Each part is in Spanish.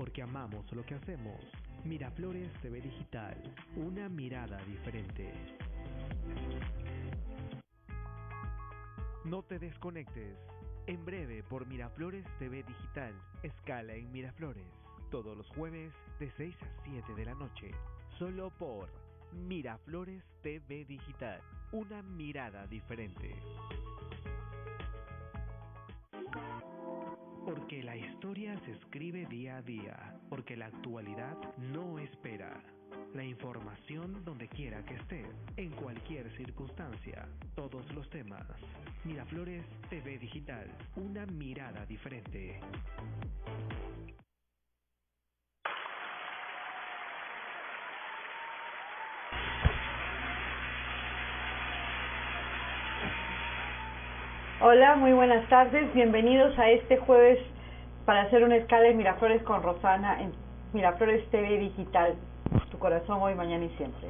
porque amamos lo que hacemos. Miraflores TV Digital, una mirada diferente. No te desconectes. En breve por Miraflores TV Digital, escala en Miraflores. Todos los jueves de 6 a 7 de la noche. Solo por Miraflores TV Digital, una mirada diferente. Porque la historia se escribe día a día, porque la actualidad no espera. La información donde quiera que esté, en cualquier circunstancia, todos los temas. Miraflores TV Digital, una mirada diferente. Hola, muy buenas tardes, bienvenidos a este jueves para hacer una escala en Miraflores con Rosana en Miraflores TV Digital, tu corazón hoy, mañana y siempre.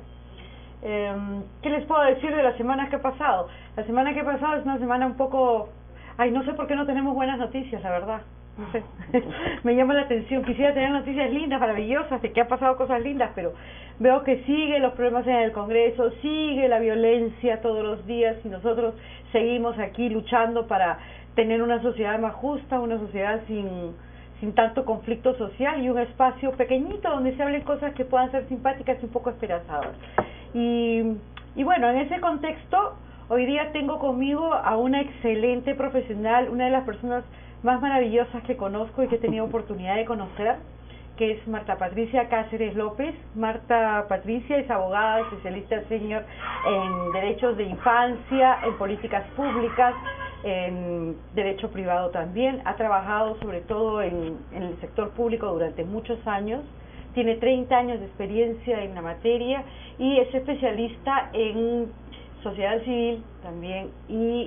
¿Qué les puedo decir de la semana que ha pasado? La semana que ha pasado es una semana un poco... no sé por qué no tenemos buenas noticias, la verdad. No sé, me llama la atención. Quisiera tener noticias lindas, maravillosas, de que han pasado cosas lindas, pero veo que siguen los problemas en el Congreso, sigue la violencia todos los días y nosotros seguimos aquí luchando para tener una sociedad más justa, una sociedad sin tanto conflicto social y un espacio pequeñito donde se hablen cosas que puedan ser simpáticas y un poco esperanzadoras. Y bueno, en ese contexto, hoy día tengo conmigo a una excelente profesional, una de las personas más maravillosas que conozco y que he tenido oportunidad de conocer, que es Marta Patricia Cáceres López. Marta Patricia es abogada, especialista senior en derechos de infancia, en políticas públicas, en derecho privado también. Ha trabajado sobre todo en el sector público durante muchos años. Tiene 30 años de experiencia en la materia y es especialista en sociedad civil también y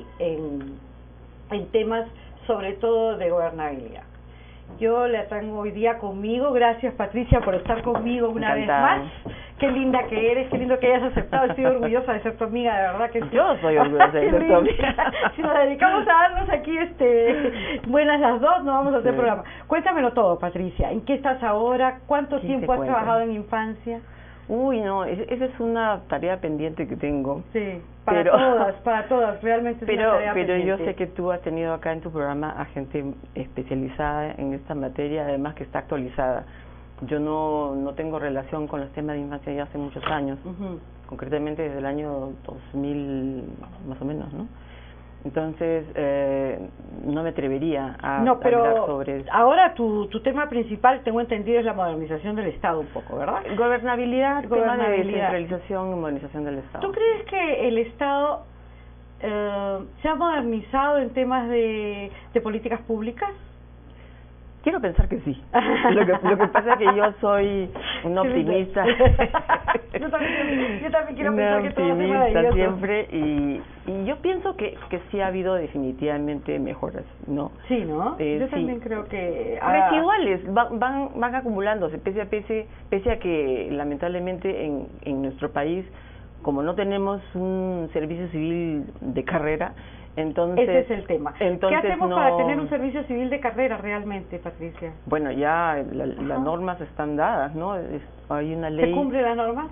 en temas sobre todo de gobernabilidad. Yo la tengo hoy día conmigo. Gracias, Patricia, por estar conmigo una Encantada. vez más. Qué linda que eres, qué lindo que hayas aceptado. Estoy orgullosa de ser tu amiga, de verdad que sí. Yo soy orgullosa de ser tu amiga. Si nos dedicamos a darnos aquí buenas las dos, no vamos a hacer programa. Cuéntamelo todo, Patricia. ¿En qué estás ahora? ¿Cuánto tiempo has trabajado en infancia? Uy, no, esa es una tarea pendiente que tengo. Sí, para todas, realmente es una tarea pendiente. Pero yo sé que tú has tenido acá en tu programa a gente especializada en esta materia, además que está actualizada. Yo no tengo relación con los temas de infancia ya hace muchos años, concretamente desde el año 2000 más o menos, ¿no? Entonces, no me atrevería a hablar sobre eso. Ahora tu tema principal, tengo entendido, es la modernización del Estado un poco, ¿verdad? Gobernabilidad, tema de descentralización y modernización del Estado. ¿Tú crees que el Estado se ha modernizado en temas de políticas públicas? Quiero pensar que sí. Lo que pasa es que yo soy una optimista. yo también quiero pensar que todo es maravilloso. Siempre y yo pienso que sí ha habido definitivamente mejoras, ¿no? Sí, ¿no? Yo sí. también creo que residuales van acumulándose pese a que lamentablemente en nuestro país, como no tenemos un servicio civil de carrera, entonces, ese es el tema. ¿Qué hacemos para tener un servicio civil de carrera realmente, Patricia? Bueno, ya las normas están dadas, ¿no? Hay una ley. ¿Se cumple la norma?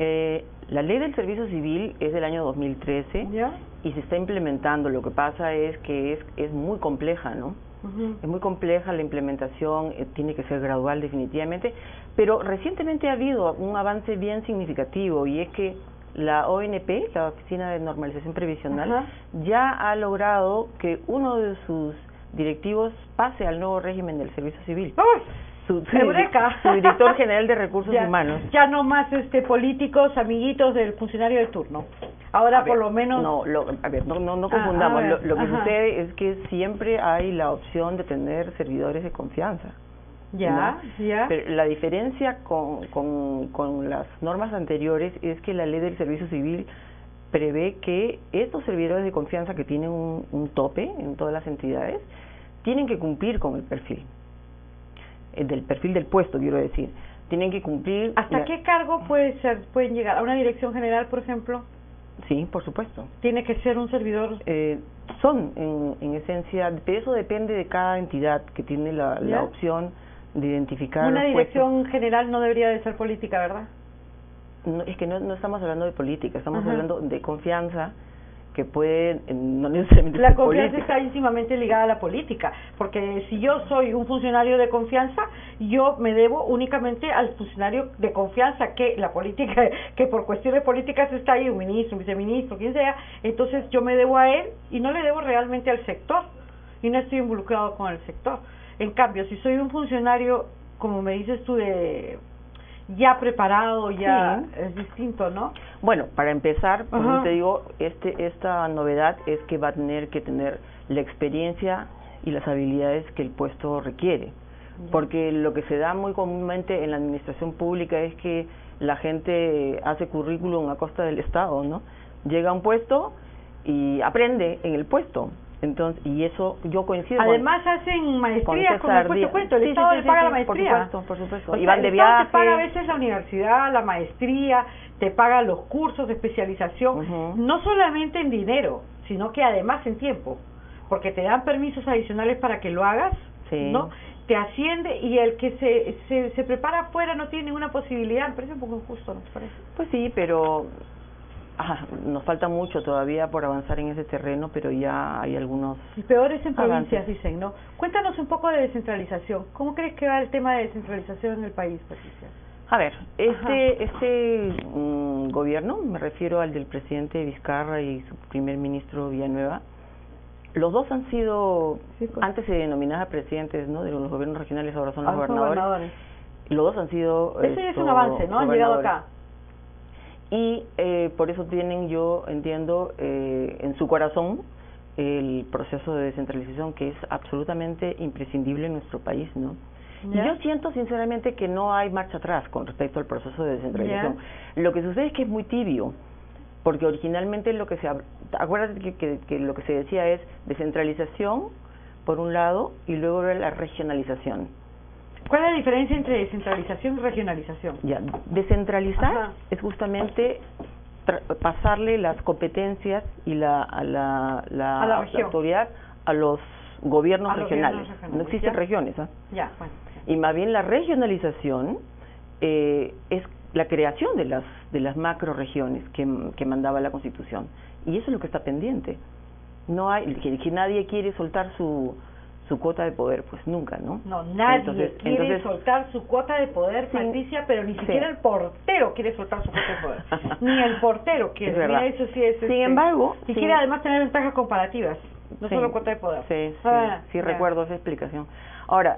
La ley del servicio civil es del año 2013 ¿Ya? Y se está implementando. Lo que pasa es que es muy compleja, ¿no? Es muy compleja la implementación, tiene que ser gradual definitivamente, pero recientemente ha habido un avance bien significativo y es que la ONP, la Oficina de Normalización Previsional, ya ha logrado que uno de sus directivos pase al nuevo régimen del servicio civil. Su director general de recursos humanos. Ya no más políticos, amiguitos del funcionario de turno. Ahora por lo menos... No confundamos. Lo que sucede es que siempre hay la opción de tener servidores de confianza. Pero la diferencia con las normas anteriores es que la ley del servicio civil prevé que estos servidores de confianza que tienen un tope en todas las entidades tienen que cumplir con el perfil del puesto, quiero decir. Tienen que cumplir... ¿Hasta qué cargo pueden llegar? ¿A una dirección general, por ejemplo? Sí, por supuesto. ¿Tiene que ser un servidor? Son, en esencia, pero eso depende de cada entidad que tiene la opción de identificar una dirección general no debería de ser política, ¿verdad? No, es que no estamos hablando de política, estamos hablando de confianza, que puede no necesariamente la ser confianza política. está íntimamente ligada a la política, porque si yo soy un funcionario de confianza, yo me debo únicamente al funcionario de confianza, que la política, que por cuestiones políticas está ahí, un ministro, un viceministro, quien sea, entonces yo me debo a él y no le debo realmente al sector, y no estoy involucrado con el sector. En cambio, si soy un funcionario, como me dices tú, de ya preparado, ya es distinto, ¿no? Bueno, para empezar, como te digo, esta novedad es que va a tener que tener la experiencia y las habilidades que el puesto requiere. Porque lo que se da muy comúnmente en la administración pública es que la gente hace currículum a costa del Estado, ¿no? Llega a un puesto y aprende en el puesto. Entonces, y eso yo coincido. Además hacen maestrías con el puesto, el Estado le paga la maestría. Por supuesto. Y van de viaje. Te paga a veces la universidad, la maestría, te paga los cursos de especialización, no solamente en dinero, sino que además en tiempo, porque te dan permisos adicionales para que lo hagas, ¿no? Te asciende, y el que se prepara afuera no tiene ninguna posibilidad. Me parece un poco injusto, ¿no te parece? Pues sí, pero nos falta mucho todavía por avanzar en ese terreno, pero ya hay algunos y peores en provincias, dicen, ¿no? Cuéntanos un poco de descentralización. ¿Cómo crees que va el tema de descentralización en el país, Patricia? A ver, gobierno, me refiero al del presidente Vizcarra y su primer ministro Villanueva, los dos han sido, antes se denominaba presidentes, ¿no?, de los gobiernos regionales, ahora son los gobernadores. Los dos han sido... Eso ya es un avance, ¿no? Han llegado acá. Y por eso tienen, yo entiendo, en su corazón el proceso de descentralización, que es absolutamente imprescindible en nuestro país, ¿no? Y yo siento sinceramente que no hay marcha atrás con respecto al proceso de descentralización. Lo que sucede es que es muy tibio, porque originalmente lo que acuérdate que lo que se decía es descentralización por un lado y luego la regionalización. ¿Cuál es la diferencia entre descentralización y regionalización? Ya, descentralizar es justamente pasarle las competencias y la autoridad a los gobiernos regionales. No existen regiones, bueno. Y más bien la regionalización es la creación de las macroregiones que mandaba la Constitución, y eso es lo que está pendiente. No hay que nadie quiere soltar su cuota de poder, pues nunca, ¿no? No, nadie quiere soltar su cuota de poder, Patricia, pero ni siquiera el portero quiere soltar su cuota de poder. Ni el portero quiere. Es verdad. Mira, eso sí es. Sin embargo, y quiere además tener ventajas comparativas, no solo cuota de poder. Sí, recuerdo esa explicación. Ahora,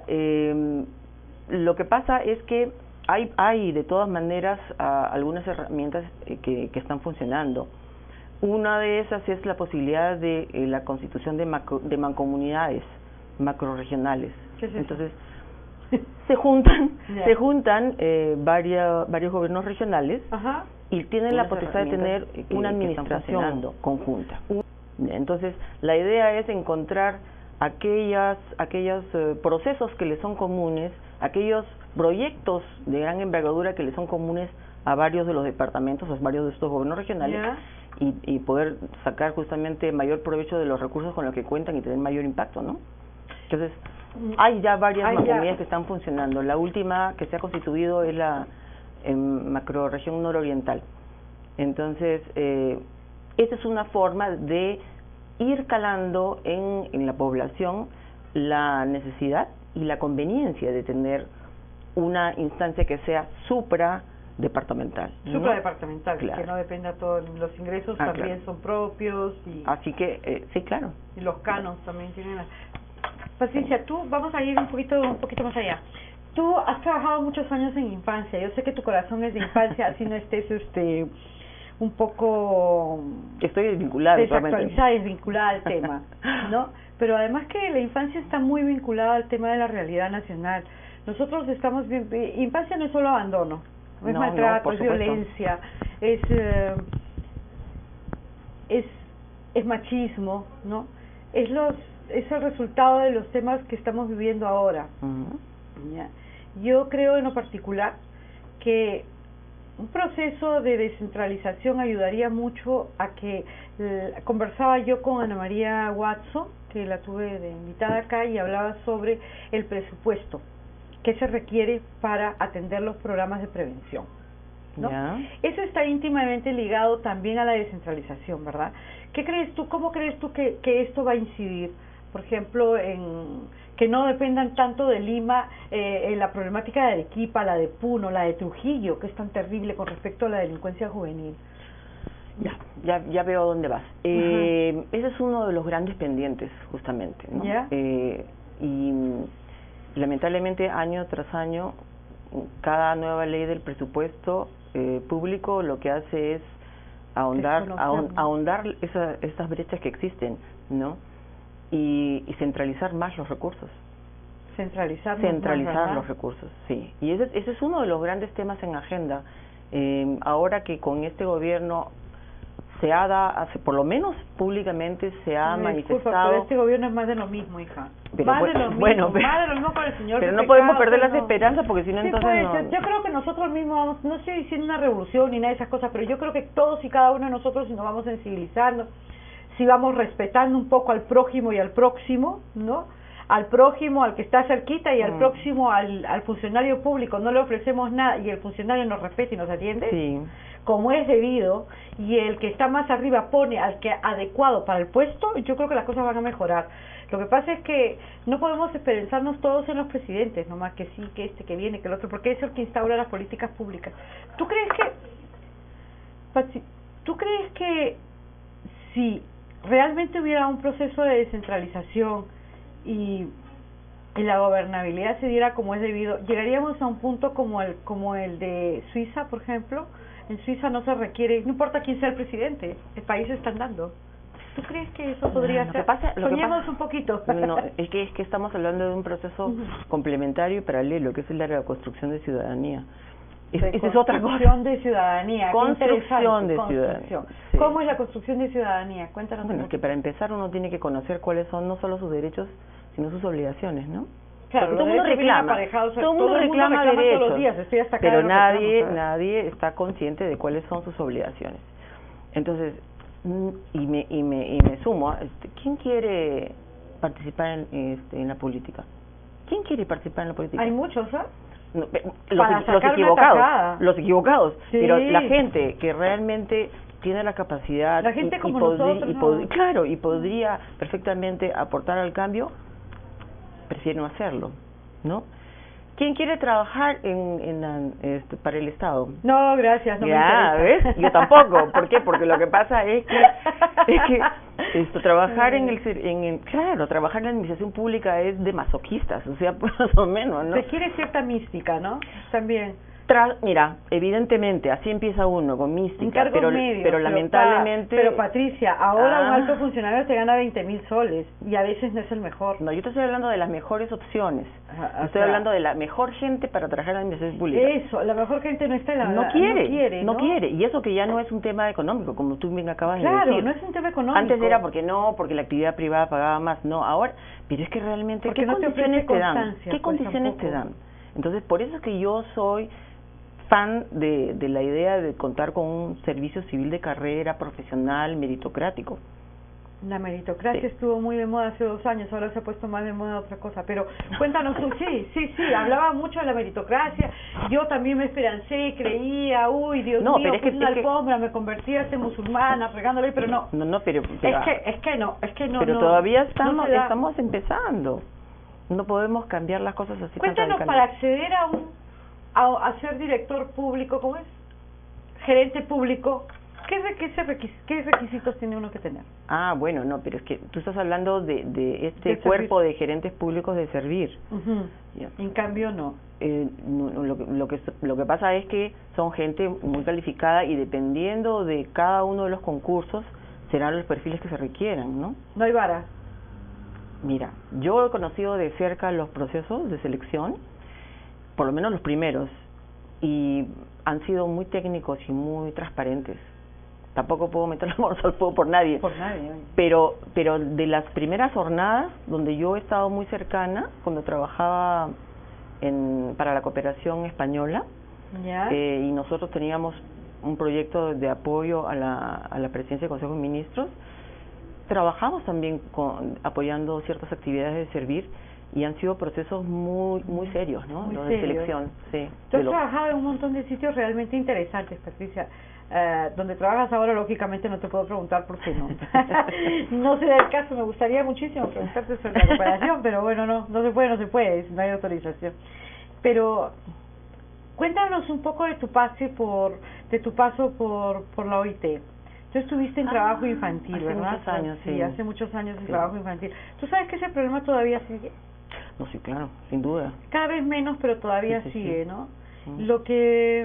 lo que pasa es que hay de todas maneras algunas herramientas que están funcionando. Una de esas es la posibilidad de la constitución de mancomunidades macroregionales. ¿Qué es eso? Entonces se juntan varios gobiernos regionales y tienen la potestad de tener una administración conjunta. Entonces la idea es encontrar aquellos procesos que les son comunes, aquellos proyectos de gran envergadura que les son comunes a varios de los departamentos, a varios de estos gobiernos regionales, y poder sacar justamente mayor provecho de los recursos con los que cuentan y tener mayor impacto, ¿no? Entonces, hay ya varias mancomunidades que están funcionando. La última que se ha constituido es la macroregión nororiental. Entonces, esa es una forma de ir calando en la población la necesidad y la conveniencia de tener una instancia que sea supradepartamental. Supradepartamental, claro. Que no dependa todos los ingresos, también son propios. Así que, sí, claro. Y los canos también tienen... Patricia, tú, vamos a ir un poquito más allá. Tú has trabajado muchos años en infancia. Yo sé que tu corazón es de infancia, así no estés un poco... Estoy desvinculada al tema, ¿no? Pero además que la infancia está muy vinculada al tema de la realidad nacional. Nosotros estamos bien... Infancia no es solo abandono, no es maltrato, es violencia, es machismo, ¿no? Es el resultado de los temas que estamos viviendo ahora. ¿Ya? Yo creo en lo particular que un proceso de descentralización ayudaría mucho a que... conversaba yo con Ana María Watson, que la tuve de invitada acá, y hablaba sobre el presupuesto. qué se requiere para atender los programas de prevención, ¿no? Eso está íntimamente ligado también a la descentralización, ¿verdad? ¿Qué crees tú, cómo crees tú que esto va a incidir, por ejemplo, en que no dependan tanto de Lima en la problemática de Arequipa, la de Puno, la de Trujillo, que es tan terrible con respecto a la delincuencia juvenil? Ya veo a dónde vas. Ese es uno de los grandes pendientes, justamente, ¿no? Y lamentablemente, año tras año, cada nueva ley del presupuesto público lo que hace es ahondar esas brechas que existen, ¿no? Y centralizar más los recursos. Centralizar los recursos, sí. Y ese es uno de los grandes temas en agenda. Ahora que con este gobierno por lo menos públicamente se ha manifestado. Pero este gobierno es más de lo mismo, hija. Más de lo mismo con el señor. Pero no podemos perder las esperanzas, porque si no, entonces no. Yo creo que nosotros mismos vamos, no estoy diciendo una revolución ni nada de esas cosas, pero yo creo que todos y cada uno de nosotros, si nos vamos sensibilizando, si vamos respetando un poco al prójimo y al próximo, ¿no? Al prójimo, al que está cerquita, y al próximo, al funcionario público, no le ofrecemos nada y el funcionario nos respeta y nos atiende, como es debido, y el que está más arriba pone al que adecuado para el puesto, yo creo que las cosas van a mejorar. Lo que pasa es que no podemos esperanzarnos todos en los presidentes, nomás que sí, que que viene, que el otro, porque es el que instaura las políticas públicas. ¿Tú crees que si realmente hubiera un proceso de descentralización y la gobernabilidad se diera como es debido, llegaríamos a un punto como el de Suiza, por ejemplo? En Suiza no se requiere, no importa quién sea el presidente, el país está andando. ¿Tú crees que eso podría ser? Soñemos un poquito. No, es que estamos hablando de un proceso complementario y paralelo, que es el de la construcción de ciudadanía. Esa es otra cosa. Construcción de ciudadanía. Construcción de ciudadanía. Sí. ¿Cómo es la construcción de ciudadanía? Cuéntanos. Bueno, es que para empezar uno tiene que conocer cuáles son no solo sus derechos, sino sus obligaciones, ¿no? Claro, todo el mundo reclama derechos, todos los días, estoy hasta acá, pero nadie está consciente de cuáles son sus obligaciones. Entonces, y me sumo, ¿quién quiere participar en la política? ¿Quién quiere participar en la política? Hay muchos, ¿eh? No, los equivocados, sí. Pero la gente que realmente tiene la capacidad, la gente como nosotros, claro, y podría perfectamente aportar al cambio, prefieren no hacerlo, ¿no? ¿Quién quiere trabajar para el Estado? No, gracias, no me interesa. ¿Ves? Yo tampoco. ¿Por qué? Porque lo que pasa es que trabajar trabajar en la administración pública es de masoquistas, o sea, más o menos, ¿no? Requiere cierta mística, ¿no? También. Mira, evidentemente, así empieza uno, con mística, pero lamentablemente... Pero Patricia, ahora un alto funcionario te gana 20,000 soles y a veces no es el mejor. No, yo te estoy hablando de las mejores opciones. Estoy hablando de la mejor gente para trabajar en la administración pública. Eso, la mejor gente no está en la... No quiere, y eso que ya no es un tema económico, como tú bien acabas de decir. Claro, no es un tema económico. Antes era porque la actividad privada pagaba más, no, ahora... Pero es que realmente, ¿qué condiciones te dan? ¿Qué condiciones te dan? Entonces, por eso es que yo soy fan de la idea de contar con un servicio civil de carrera, profesional, meritocrático. La meritocracia estuvo muy de moda hace 2 años, ahora se ha puesto más de moda otra cosa, pero cuéntanos tú, sí, hablaba mucho de la meritocracia, yo también me esperancé, creía, Dios mío, pero puse una alfombra, me convertí a ser musulmana, regándole, pero no. Pero es que no. Pero todavía estamos empezando, no podemos cambiar las cosas así. Cuéntanos, para acceder a ser director público, ¿cómo es? Gerente público, ¿qué requisitos tiene uno que tener? Bueno, no, pero es que tú estás hablando de este cuerpo de gerentes públicos de servir. En cambio, no. Lo que pasa es que son gente muy calificada y dependiendo de cada uno de los concursos serán los perfiles que se requieran, ¿no? No hay vara. Mira, yo he conocido de cerca los procesos de selección, por lo menos los primeros, y han sido muy técnicos y muy transparentes. Tampoco puedo meter las manos al fuego por nadie. Pero de las primeras jornadas, donde yo he estado muy cercana, cuando trabajaba para la cooperación española, y nosotros teníamos un proyecto de apoyo a la presidencia del Consejo de Ministros, trabajamos también apoyando ciertas actividades de servir, y han sido procesos muy serios, ¿no? Muy los serios. de selección, sí. Tú has trabajado en un montón de sitios realmente interesantes, Patricia. Donde trabajas ahora, lógicamente no te puedo preguntar por qué no. No se da el caso, me gustaría muchísimo preguntarte sobre la cooperación, pero bueno, no se puede, no hay autorización. Pero cuéntanos un poco de tu paso por la OIT. Tú estuviste en trabajo infantil, hace ¿verdad? Muchos años, sí. Hace muchos años en trabajo infantil. ¿Tú sabes que ese problema todavía sigue? No, sí, claro, sin duda. Cada vez menos, pero todavía sigue, sí. ¿no? Lo que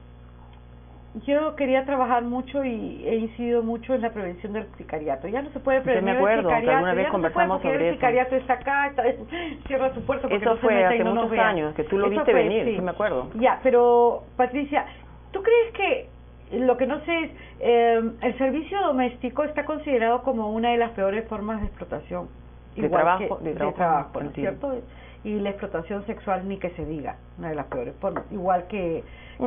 yo quería trabajar mucho y he incidido mucho en la prevención del sicariato. Ya no se puede prevenir me acuerdo, el sicariato. que alguna vez conversamos sobre eso. El sicariato está acá, cierra tu puerta porque eso no se fue meta hace y no muchos nos vea. años, que tú lo Eso viste fue, venir, sí me acuerdo. Ya, pero Patricia, ¿tú crees que lo que no sé es, el servicio doméstico está considerado como una de las peores formas de explotación? De trabajo, ¿no es cierto? Y la explotación sexual ni que se diga, una de las peores formas, igual que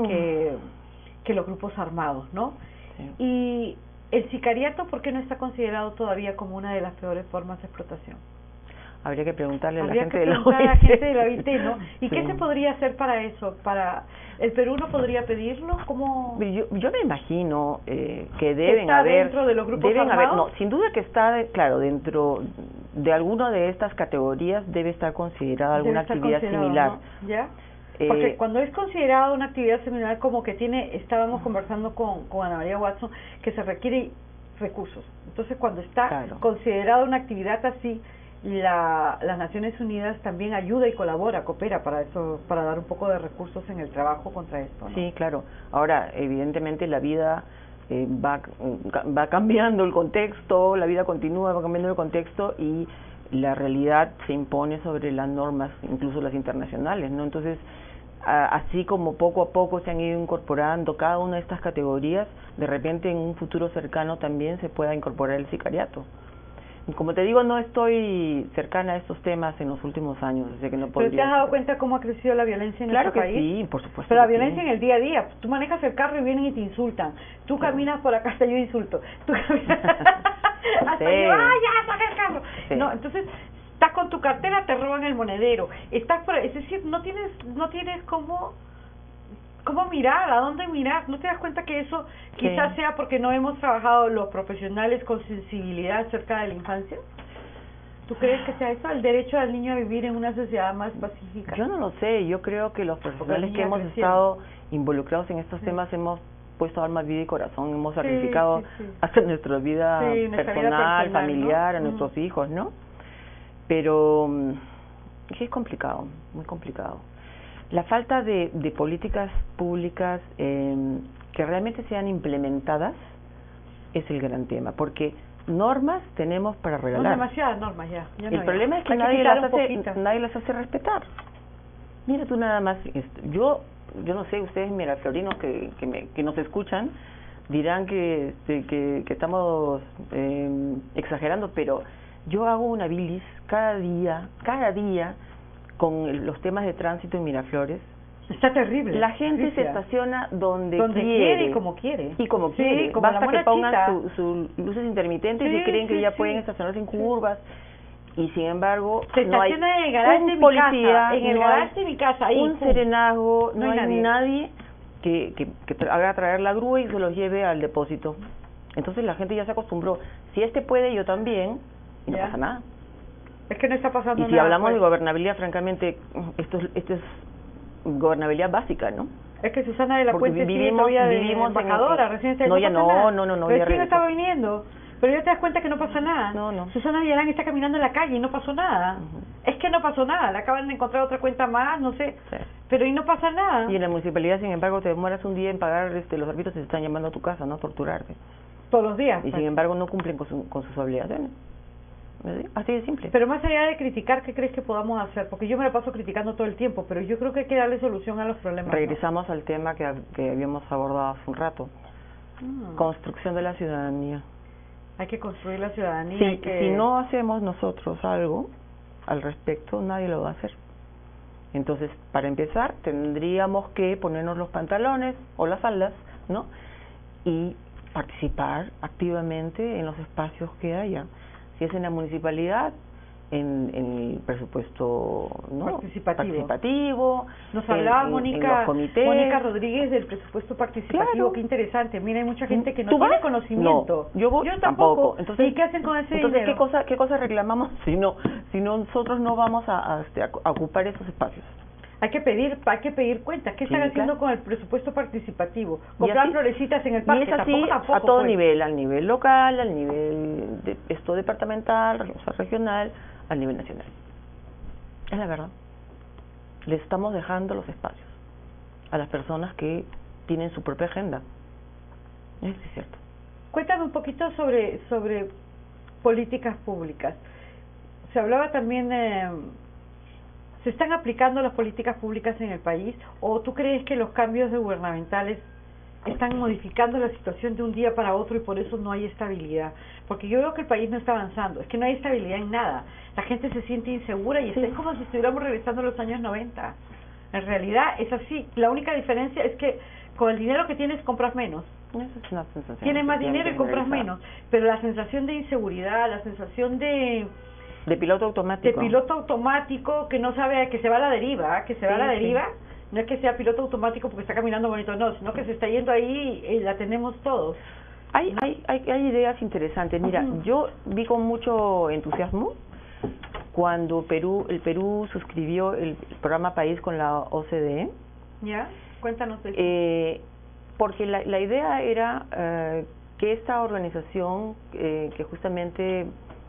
los grupos armados, ¿no? Sí. Y el sicariato, ¿por qué no está considerado todavía como una de las peores formas de explotación? Habría que preguntarle a la gente de la OIT, ¿no? ¿Y qué se podría hacer para eso? ¿El Perú no podría pedirlo? ¿Cómo? Yo me imagino que deben ¿Está haber... dentro de los grupos armados? No, sin duda que está, claro, dentro de alguna de estas categorías debe estar considerada alguna actividad similar. ¿No? ¿Ya? Porque cuando es considerada una actividad similar, como que estábamos conversando con Ana María Watson, que se requiere recursos. Entonces, cuando está considerada una actividad así, las Naciones Unidas también ayuda y colabora, coopera para eso, para dar un poco de recursos en el trabajo contra esto, ¿no? Sí, claro. Ahora, evidentemente la vida va cambiando el contexto, la vida continúa, va cambiando el contexto y la realidad se impone sobre las normas, incluso las internacionales, ¿no? Entonces, así como poco a poco se han ido incorporando cada una de estas categorías, de repente en un futuro cercano también se pueda incorporar el sicariato. Como te digo, no estoy cercana a estos temas en los últimos años, así que no podría... ¿Pero te has dado cuenta cómo ha crecido la violencia en nuestro país? Claro que sí, por supuesto. Pero la violencia en el día a día. Tú manejas el carro y vienen y te insultan. Tú caminas por acá, hasta yo insulto. Tú caminas... hasta yo, ya, saca el carro. Sí. No, entonces... Estás con tu cartera, te roban el monedero. Estás por, es decir, no tienes cómo mirar, a dónde mirar. ¿No te das cuenta que eso quizás sea porque no hemos trabajado los profesionales con sensibilidad acerca de la infancia? ¿Tú crees que sea eso, el derecho del niño a vivir en una sociedad más pacífica? Yo no lo sé. Yo creo que los profesionales que hemos estado involucrados en estos temas hemos puesto alma, vida y corazón, hemos sacrificado hasta nuestra vida personal, familiar, ¿no? A nuestros hijos, ¿no? Pero sí es complicado, muy complicado. La falta de políticas públicas que realmente sean implementadas es el gran tema, porque normas tenemos para regalar. No, demasiadas normas ya el problema es que nadie las hace respetar. Mira tú nada más, yo no sé, ustedes miraflorinos que nos escuchan dirán que estamos exagerando, pero yo hago una bilis cada día con los temas de tránsito en Miraflores. Está terrible. La gente se estaciona donde quiere y como quiere. Y como quiere. Como basta que pongan sus luces intermitentes y creen que ya pueden estacionarse en curvas. Y sin embargo, se no hay estaciona en el garaje de mi casa, en el garaje de mi casa, ahí, un serenazgo, no hay nadie que haga traer la grúa y se los lleve al depósito. Entonces la gente ya se acostumbró. Si puede, yo también. Y no pasa nada. Es que no está pasando nada. Y si hablamos de gobernabilidad, francamente, esto es gobernabilidad básica, ¿no? Es que Susana de la Puente vivimos de embajadora, recién está no, ya no. Recién estaba viniendo, pero ya te das cuenta que no pasa nada. No. Susana Villarán está caminando en la calle y no pasó nada. Es que no pasó nada, le acaban de encontrar otra cuenta más, no sé, pero y no pasa nada. Y en la municipalidad, sin embargo, te demoras un día en pagar los árbitros y te están llamando a tu casa, ¿no? A torturarte. Todos los días. Y sin embargo no cumplen con sus obligaciones. Así de simple. Pero más allá de criticar, ¿qué crees que podamos hacer? Porque yo me la paso criticando todo el tiempo, pero yo creo que hay que darle solución a los problemas. Regresamos al tema que habíamos abordado hace un rato. Construcción de la ciudadanía. Hay que construir la ciudadanía. Sí, si no hacemos nosotros algo al respecto, nadie lo va a hacer. Entonces, para empezar, tendríamos que ponernos los pantalones o las faldas, ¿no? Y participar activamente en los espacios que haya. Si es en la municipalidad, en el presupuesto, ¿no?, participativo. Nos hablaba Mónica Rodríguez del presupuesto participativo. Claro. Qué interesante. Mira, hay mucha gente que no tiene conocimiento. No, yo tampoco. Entonces, ¿y qué hacen con ese dinero? ¿qué cosa reclamamos si nosotros no vamos a ocupar esos espacios? Hay que pedir cuentas. ¿Qué están haciendo con el presupuesto participativo? Comprar florecitas en el parque. Y es así tampoco, a todo nivel, al nivel local, al nivel departamental, regional, al nivel nacional. Es la verdad. Le estamos dejando los espacios a las personas que tienen su propia agenda. Es cierto. Cuéntame un poquito sobre políticas públicas. Se hablaba también ¿se están aplicando las políticas públicas en el país? ¿O tú crees que los cambios gubernamentales están modificando la situación de un día para otro y por eso no hay estabilidad? Porque yo veo que el país no está avanzando, es que no hay estabilidad en nada. La gente se siente insegura y es como si estuviéramos regresando a los años 90. En realidad es así. La única diferencia es que con el dinero que tienes compras menos. Esa es una sensación. Tienes más dinero y compras menos. Pero la sensación de inseguridad, la sensación de piloto automático. De piloto automático que no sabe, que se va a la deriva, no es que sea piloto automático porque está caminando bonito, no, sino que se está yendo ahí y la tenemos todos. Hay ideas interesantes. Mira, yo vi con mucho entusiasmo cuando el Perú suscribió el programa País con la OCDE. ¿Ya? Cuéntanos de eso. Porque la idea era que esta organización que justamente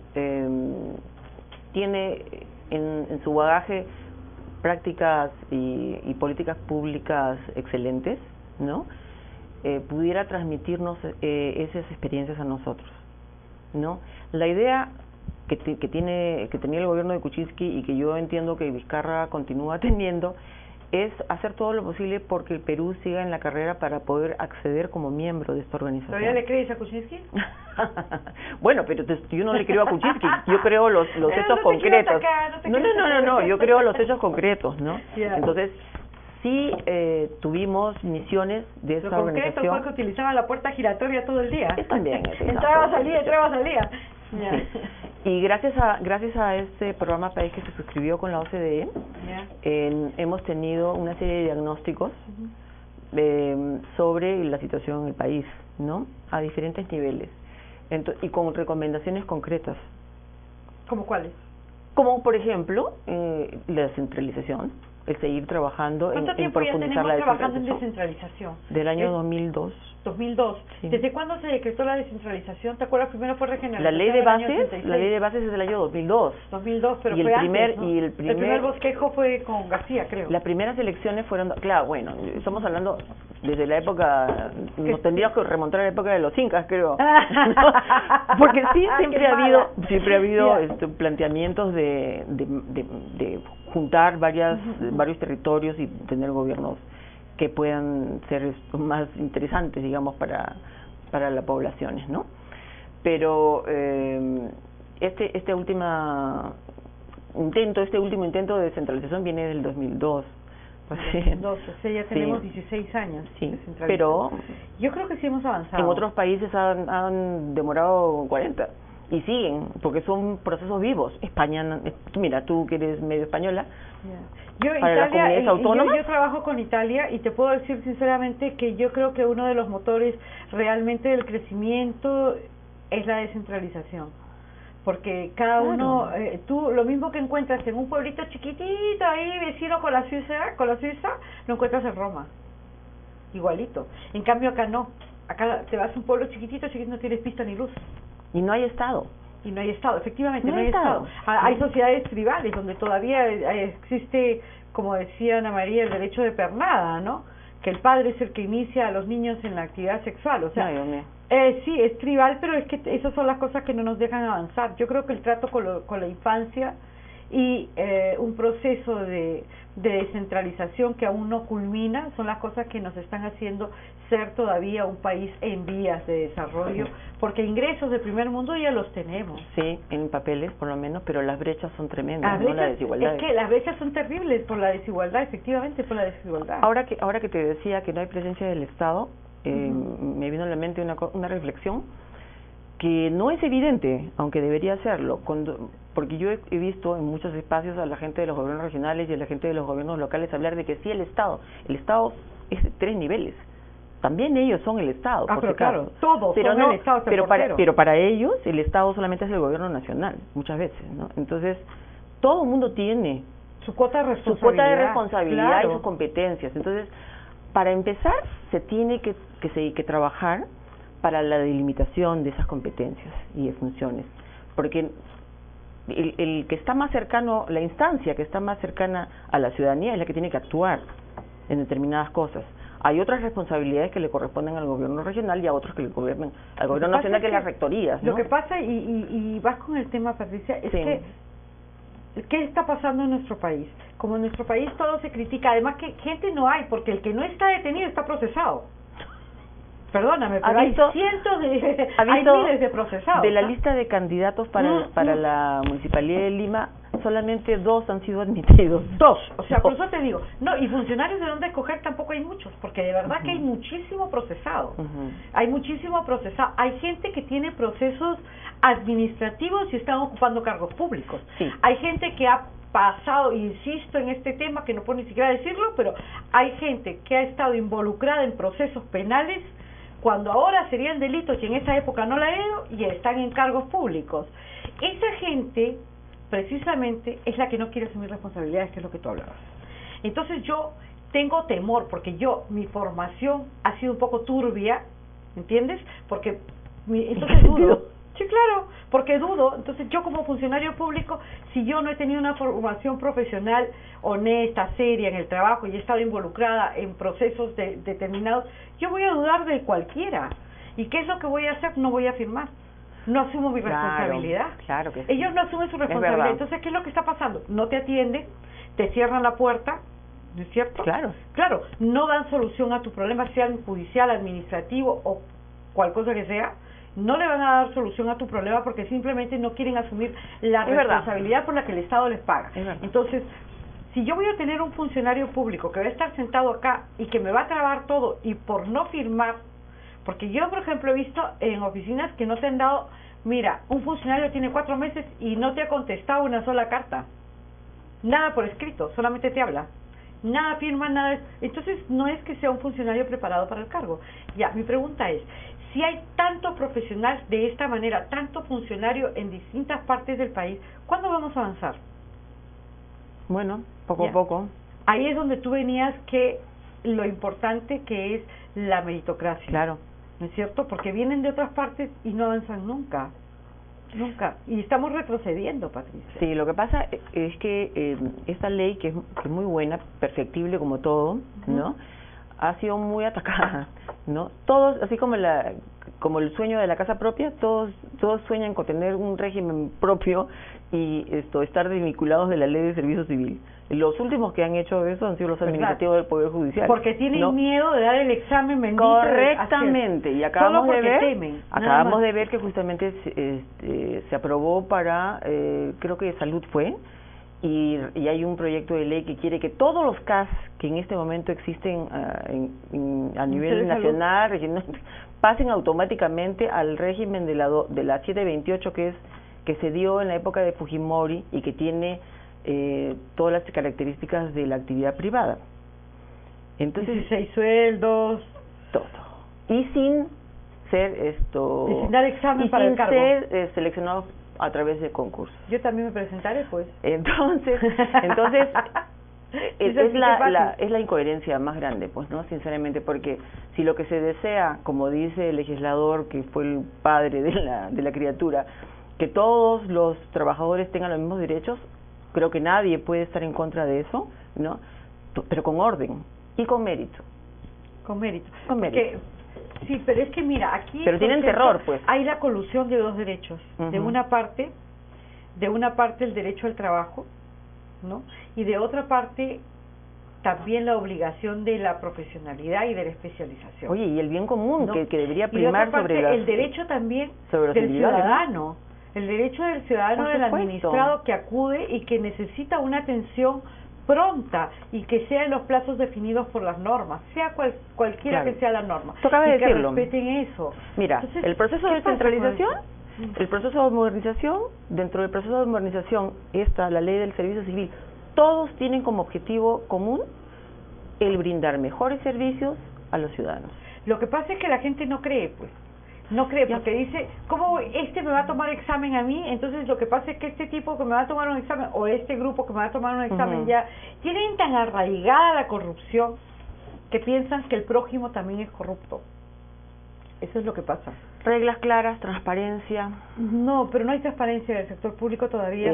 tiene en su bagaje prácticas y políticas públicas excelentes, ¿no?, pudiera transmitirnos esas experiencias a nosotros, ¿no? La idea que tenía el gobierno de Kuczynski y que yo entiendo que Vizcarra continúa teniendo es hacer todo lo posible porque el Perú siga en la carrera para poder acceder como miembro de esta organización. ¿Todavía le crees a Kuczynski? Bueno, pero yo no le creo a Kuczynski, yo creo los hechos concretos. No, yo creo los hechos concretos, ¿no? Yeah. Entonces, sí tuvimos misiones de esta organización. Lo concreto fue que utilizaban la puerta giratoria todo el día. También. entraba, salía. Yeah. Sí. Y gracias a este programa País que se suscribió con la OCDE, hemos tenido una serie de diagnósticos sobre la situación en el país, ¿no?, a diferentes niveles, y con recomendaciones concretas. ¿Cómo cuáles? Como por ejemplo la descentralización, el seguir trabajando en profundizar la descentralización. ¿Cuánto tiempo ya tenemos trabajando en descentralización? Del año 2002. 2002. Sí. ¿Desde cuándo se decretó la descentralización? ¿Te acuerdas? Primero fue regionalización. La ley de bases es del año 2002. 2002, pero y fue antes, ¿no? Y el primer bosquejo fue con García, creo. Las primeras elecciones fueron, claro, bueno, estamos hablando desde la época, nos tendríamos que remontar a la época de los incas, creo. Porque sí, siempre ha habido planteamientos de juntar varios territorios y tener gobiernos que puedan ser más interesantes, digamos, para las poblaciones, ¿no? Pero este último intento de descentralización viene del 2002. Ya tenemos 16 años. Sí, pero yo creo que sí hemos avanzado. En otros países han demorado 40 y siguen, porque son procesos vivos. España, mira, tú que eres medio española, yo trabajo con Italia y te puedo decir sinceramente que yo creo que uno de los motores realmente del crecimiento es la descentralización, porque cada uno, tú lo mismo que encuentras en un pueblito chiquitito ahí vecino con la Suiza, lo encuentras en Roma, igualito. En cambio acá no, acá te vas a un pueblo chiquitito, no tienes pista ni luz. Y no hay Estado. Efectivamente, no hay Estado. Hay sociedades tribales donde todavía existe, como decía Ana María, el derecho de pernada, ¿no? Que el padre es el que inicia a los niños en la actividad sexual, o sea, sí, es tribal, pero es que esas son las cosas que no nos dejan avanzar. Yo creo que el trato con la infancia y un proceso de descentralización que aún no culmina son las cosas que nos están haciendo ser todavía un país en vías de desarrollo, porque ingresos de primer mundo ya los tenemos. Sí, en papeles por lo menos, pero las brechas son tremendas, ¿no? La desigualdad. Es que las brechas son terribles por la desigualdad, efectivamente, por la desigualdad. Ahora que te decía que no hay presencia del Estado, me vino a la mente una reflexión que no es evidente, aunque debería serlo, porque yo he visto en muchos espacios a la gente de los gobiernos regionales y a la gente de los gobiernos locales hablar de que sí, el Estado es de 3 niveles. También ellos son el Estado. Pero claro, todos pero son no, el Estado. Pero para ellos el Estado solamente es el gobierno nacional, muchas veces, ¿no? Entonces, todo el mundo tiene su cuota de responsabilidad, claro, y sus competencias. Entonces, para empezar, se tiene que trabajar para la delimitación de esas competencias y de funciones, porque el que está más cercano, la instancia que está más cercana a la ciudadanía es la que tiene que actuar en determinadas cosas. Hay otras responsabilidades que le corresponden al gobierno regional y a otros que le gobiernan al gobierno nacional, que es las rectorías, ¿no? Lo que pasa, y vas con el tema, Patricia, es que ¿qué está pasando en nuestro país? Como en nuestro país todo se critica, además que gente no hay, porque el que no está detenido está procesado. Perdóname, pero hay cientos de... hay miles de procesados. De la lista de candidatos para la Municipalidad de Lima, solamente 2 han sido admitidos. 2, o sea, por eso te digo, no, y funcionarios de dónde escoger tampoco hay muchos, porque de verdad que hay muchísimo procesado. Hay muchísimo procesado. Hay gente que tiene procesos administrativos y están ocupando cargos públicos. Hay gente que ha pasado, insisto en este tema, que no puedo ni siquiera decirlo, pero hay gente que ha estado involucrada en procesos penales cuando ahora serían delitos y en esa época no la era, y están en cargos públicos. Esa gente precisamente es la que no quiere asumir responsabilidades, que es lo que tú hablabas. Entonces yo tengo temor, porque mi formación ha sido un poco turbia, ¿entiendes? Porque entonces dudo. Sí, claro, porque dudo. Entonces yo como funcionario público, si yo no he tenido una formación profesional honesta, seria en el trabajo y he estado involucrada en procesos determinados, yo voy a dudar de cualquiera. ¿Y qué es lo que voy a hacer? No voy a firmar. No asumo mi responsabilidad. Claro que sí. Ellos no asumen su responsabilidad. Entonces, ¿qué es lo que está pasando? No te atienden, te cierran la puerta, ¿no es cierto? Claro. Claro, no dan solución a tu problema, sea judicial, administrativo o cual cosa que sea. No le van a dar solución a tu problema porque simplemente no quieren asumir la responsabilidad por la que el Estado les paga. Entonces, si yo voy a tener un funcionario público que va a estar sentado acá y que me va a trabar todo y por no firmar, porque yo, por ejemplo, he visto en oficinas que no te han dado, mira, un funcionario tiene 4 meses y no te ha contestado una sola carta, nada por escrito, solamente te habla, nada firma, nada. Entonces no es que sea un funcionario preparado para el cargo. Ya, mi pregunta es, si hay tanto profesional de esta manera, tanto funcionario en distintas partes del país, ¿cuándo vamos a avanzar? Bueno, poco a poco. Ahí es donde tú venías que lo importante que es la meritocracia. Claro. ¿No es cierto? Porque vienen de otras partes y no avanzan nunca. Nunca. Y estamos retrocediendo, Patricia. Sí, lo que pasa es que esta ley, que es muy buena, perfectible como todo, ¿no?, ha sido muy atacada, ¿no? Todos, así como el sueño de la casa propia, todos sueñan con tener un régimen propio y estar desvinculados de la ley de servicio civil. Los últimos que han hecho eso han sido los administrativos del Poder Judicial. Porque tienen miedo de dar el examen bendito. Correctamente, y acabamos de ver que justamente se aprobó para, creo que Salud fue, y hay un proyecto de ley que quiere que todos los CAS que en este momento existen a nivel nacional, regional, pasen automáticamente al régimen de la 728 que se dio en la época de Fujimori y que tiene todas las características de la actividad privada. Entonces, 16 sueldos, todo, y sin ser y sin dar examen para el cargo, ser seleccionados a través de concursos. Yo también me presentaré, pues. Entonces es la incoherencia más grande, pues, ¿no? Sinceramente, porque si lo que se desea, como dice el legislador que fue el padre de la criatura, que todos los trabajadores tengan los mismos derechos, creo que nadie puede estar en contra de eso, ¿no? Pero con orden y con mérito. Con mérito. Porque, sí, pero es que mira, aquí... Pero tienen terror, pues. Hay la colusión de 2 derechos. De una parte el derecho al trabajo, ¿no? Y de otra parte también la obligación de la profesionalidad y de la especialización. Oye, y el bien común, ¿no?, que debería primar y de otra parte, sobre el derecho también sobre del ciudadano, el derecho del ciudadano, del administrado que acude y que necesita una atención pronta y que sea en los plazos definidos por las normas, sea cualquiera que sea la norma. Tú acabas de decirlo. Que respeten eso. Mira, entonces, el proceso de descentralización El proceso de modernización, dentro del proceso de modernización está la ley del servicio civil. Todos tienen como objetivo común el brindar mejores servicios a los ciudadanos. Lo que pasa es que la gente no cree, pues. No cree, porque dice, ¿cómo me va a tomar examen a mí? Entonces lo que pasa es que este tipo que me va a tomar un examen, o este grupo que me va a tomar un examen, ya tienen tan arraigada la corrupción que piensan que el prójimo también es corrupto. Eso es lo que pasa. Reglas claras, transparencia. No, pero no hay transparencia en el sector público todavía.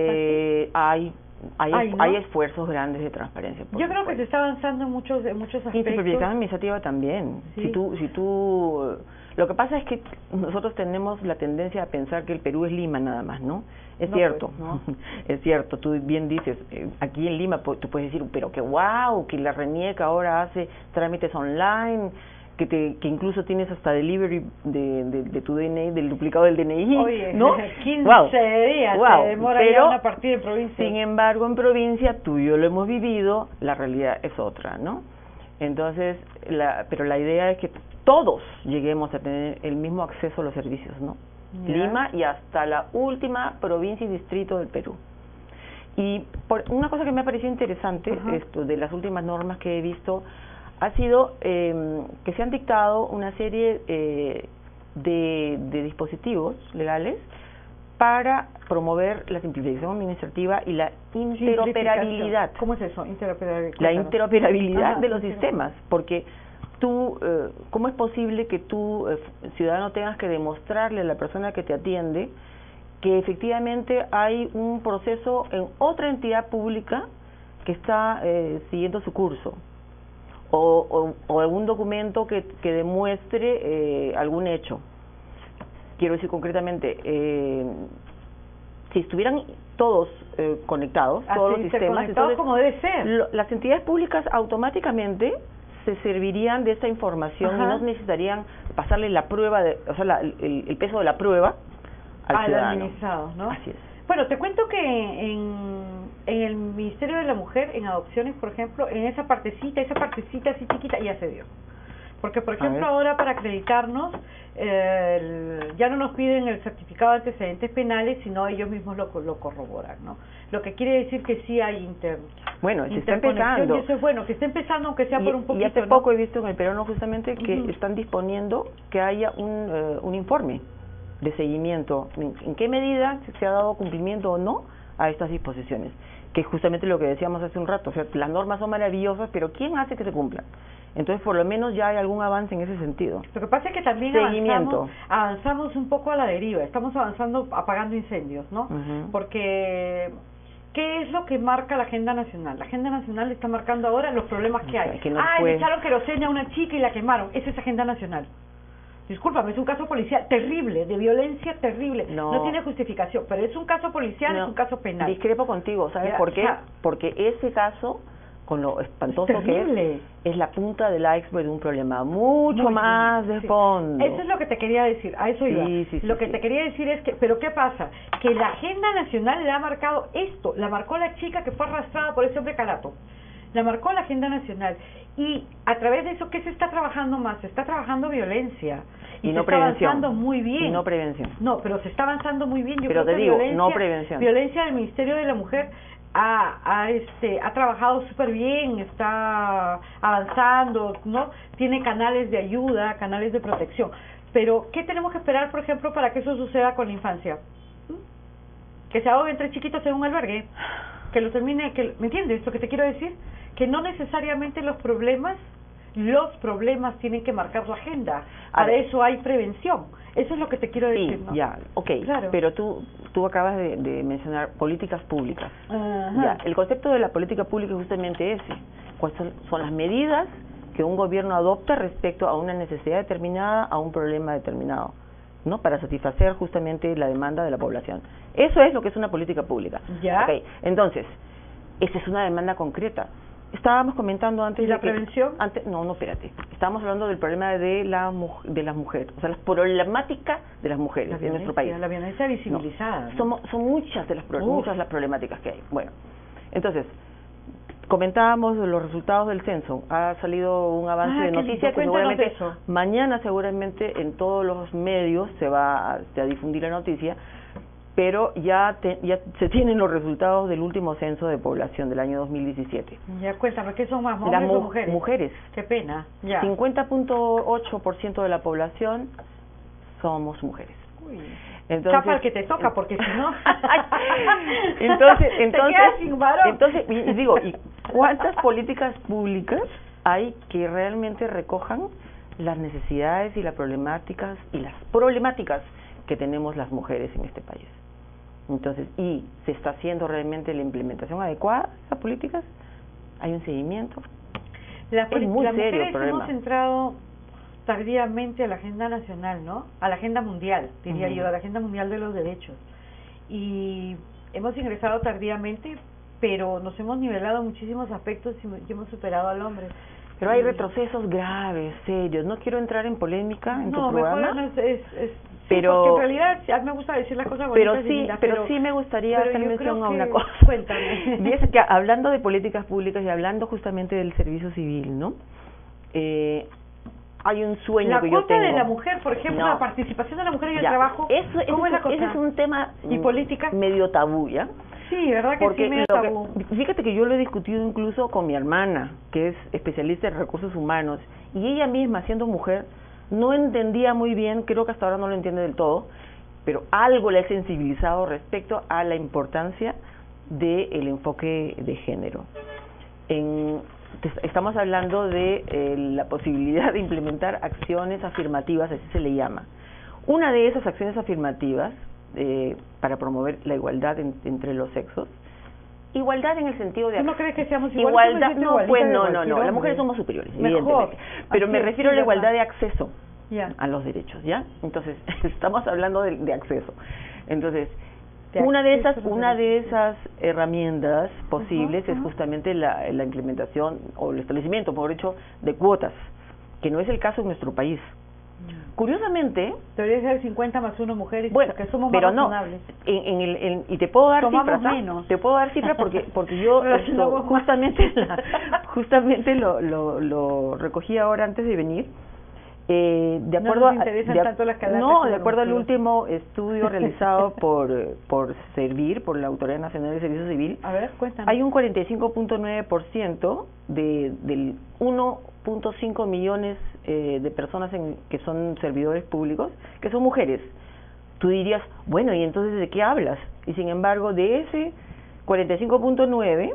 Hay esfuerzos grandes de transparencia. Yo creo que se está avanzando en muchos aspectos. Y simplificación administrativa también. Sí. Si tú lo que pasa es que nosotros tenemos la tendencia a pensar que el Perú es Lima nada más, ¿no? Es cierto, pues, ¿no? Es cierto, tú bien dices, aquí en Lima tú puedes decir, pero que wow, que la RENIEC ahora hace trámites online, que incluso tienes hasta delivery de tu DNI, del duplicado del DNI, oye, ¿no? 15 días se demora ya una partida en provincia. Sin embargo, en provincia, tú y yo lo hemos vivido, la realidad es otra, ¿no? Entonces, pero la idea es que todos lleguemos a tener el mismo acceso a los servicios, ¿no? Lima y hasta la última provincia y distrito del Perú. Y una cosa que me ha parecido interesante, esto de las últimas normas que he visto, ha sido que se han dictado una serie de dispositivos legales para promover la simplificación administrativa y la interoperabilidad. ¿Cómo es eso? Interoperabilidad. La interoperabilidad de los sistemas, porque tú, ¿cómo es posible que tú, ciudadano, tengas que demostrarle a la persona que te atiende que efectivamente hay un proceso en otra entidad pública que está siguiendo su curso? O algún documento que demuestre algún hecho. Quiero decir concretamente, si estuvieran todos conectados, todos los sistemas, entonces, como debe ser. Las entidades públicas automáticamente se servirían de esta información y no necesitarían pasarle la prueba, el peso de la prueba al ciudadano. Administrado, ¿no? Así es. Bueno, te cuento que en el Ministerio de la Mujer, en adopciones, por ejemplo, en esa partecita así chiquita, ya se dio. Porque, por ejemplo, ahora para acreditarnos, ya no nos piden el certificado de antecedentes penales, sino ellos mismos lo corroboran, ¿no? Lo que quiere decir que sí hay Bueno, se está empezando. Y eso es bueno, que esté empezando, aunque sea por un poquito. Y hace poco he visto en el Perú justamente que están disponiendo que haya un informe de seguimiento, en qué medida se ha dado cumplimiento o no a estas disposiciones, que es justamente lo que decíamos hace un rato, o sea, las normas son maravillosas, pero ¿quién hace que se cumplan? Entonces, por lo menos ya hay algún avance en ese sentido. Lo que pasa es que también avanzamos un poco a la deriva, estamos avanzando apagando incendios, ¿no? Porque ¿qué es lo que marca la agenda nacional? La agenda nacional está marcando ahora los problemas que hay. Le echaron queroseno a una chica y la quemaron. Esa es agenda nacional. Discúlpame, es un caso policial terrible, de violencia terrible. No tiene justificación, pero es un caso policial, es un caso penal. Discrepo contigo, ¿sabes por qué? Porque ese caso, con lo espantoso que es la punta del iceberg de un problema mucho más de fondo. Eso es lo que te quería decir, a eso iba. Lo que te quería decir es que, pero ¿qué pasa? Que la agenda nacional le ha marcado esto, la marcó la chica que fue arrastrada por ese hombre calato. La marcó la agenda nacional. Y a través de eso, ¿qué se está trabajando más? Se está trabajando violencia. Y no prevención. Se está avanzando muy bien. Y no prevención. No, pero se está avanzando muy bien. Yo pero creo te que digo, no prevención. Violencia del Ministerio de la Mujer ha trabajado súper bien, está avanzando, ¿no? Tiene canales de ayuda, canales de protección. Pero, ¿qué tenemos que esperar, por ejemplo, para que eso suceda con la infancia? Que se ahoguen 3 chiquitos en un albergue. Que lo termine, ¿me entiendes lo que te quiero decir? Que no necesariamente los problemas tienen que marcar la agenda. Para eso hay prevención. Eso es lo que te quiero decir, ¿no? Ya, claro. Pero tú acabas de mencionar políticas públicas. Ya, el concepto de la política pública es justamente ese. ¿Cuáles son las medidas que un gobierno adopta respecto a una necesidad determinada, a un problema determinado, ¿no? Para satisfacer justamente la demanda de la población. Eso es lo que es una política pública. Ya. Entonces, esa es una demanda concreta. Estábamos comentando antes ¿Y la prevención? No, espérate. Estábamos hablando del problema de las mujeres, o sea, las problemáticas de las mujeres en nuestro país. La violencia visibilizada. Son muchas de las problemáticas que hay. Bueno, entonces, comentábamos los resultados del censo. Ha salido un avance de noticias que seguramente mañana seguramente en todos los medios se va a difundir la noticia, pero ya se tienen los resultados del último censo de población del año 2017. Ya cuéntame, ¿qué son más, hombres o mujeres? Mujeres. Qué pena. Ya. 50.8% de la población somos mujeres. Uy. Entonces, chapa el que te toca, porque si no entonces te quedas sin varón. Entonces, y digo, ¿y cuántas políticas públicas hay que realmente recojan las necesidades y las problemáticas que tenemos las mujeres en este país? Entonces, ¿y se está haciendo realmente la implementación adecuada de esas políticas? ¿Hay un seguimiento? Es muy serio el problema. Hemos entrado tardíamente a la agenda nacional, ¿no? A la agenda mundial, diría yo, a la agenda mundial de los derechos. Y hemos ingresado tardíamente, pero nos hemos nivelado muchísimos aspectos y hemos superado al hombre. Pero hay retrocesos graves, serios. No quiero entrar en polémica en tu programa. No, pero porque en realidad ya me gusta decir las cosas bonitas. Pero sí me gustaría hacer mención a una cosa. Cuéntame. Y es que hablando de políticas públicas y hablando justamente del servicio civil, ¿no? Hay un sueño que yo tengo. La cuota de la mujer, por ejemplo, la participación de la mujer en el trabajo, ¿cómo es la cosa? Ese es un tema ¿y política? Medio tabú, ¿ya? Sí, ¿verdad que sí, medio tabú? Fíjate que yo lo he discutido incluso con mi hermana, que es especialista en recursos humanos, y ella misma, siendo mujer, no entendía muy bien, creo que hasta ahora no lo entiende del todo, pero algo le ha sensibilizado respecto a la importancia del enfoque de género. Estamos hablando de la posibilidad de implementar acciones afirmativas, así se le llama. Una de esas acciones afirmativas para promover la igualdad entre los sexos, igualdad en el sentido de... ¿Tú no crees que seamos iguales? Igualdad, no, las mujeres somos superiores, evidentemente. Pero me refiero a la igualdad de acceso a los derechos, ¿ya? Entonces, estamos hablando de acceso. Entonces, una de esas herramientas posibles es justamente la implementación o el establecimiento, mejor dicho, de cuotas, que no es el caso en nuestro país. Curiosamente, debería ser 50 más 1 mujeres, porque somos más razonables. Y te puedo dar cifras, menos. Te puedo dar cifras porque yo justamente lo recogí ahora antes de venir. De acuerdo al último estudio realizado por la Autoridad Nacional de Servicio Civil, a ver, cuéntanos. Hay un 45.9% del 1.5 millones de personas que son servidores públicos que son mujeres. Tú dirías, bueno, ¿y entonces de qué hablas? Y sin embargo, de ese 45.9%,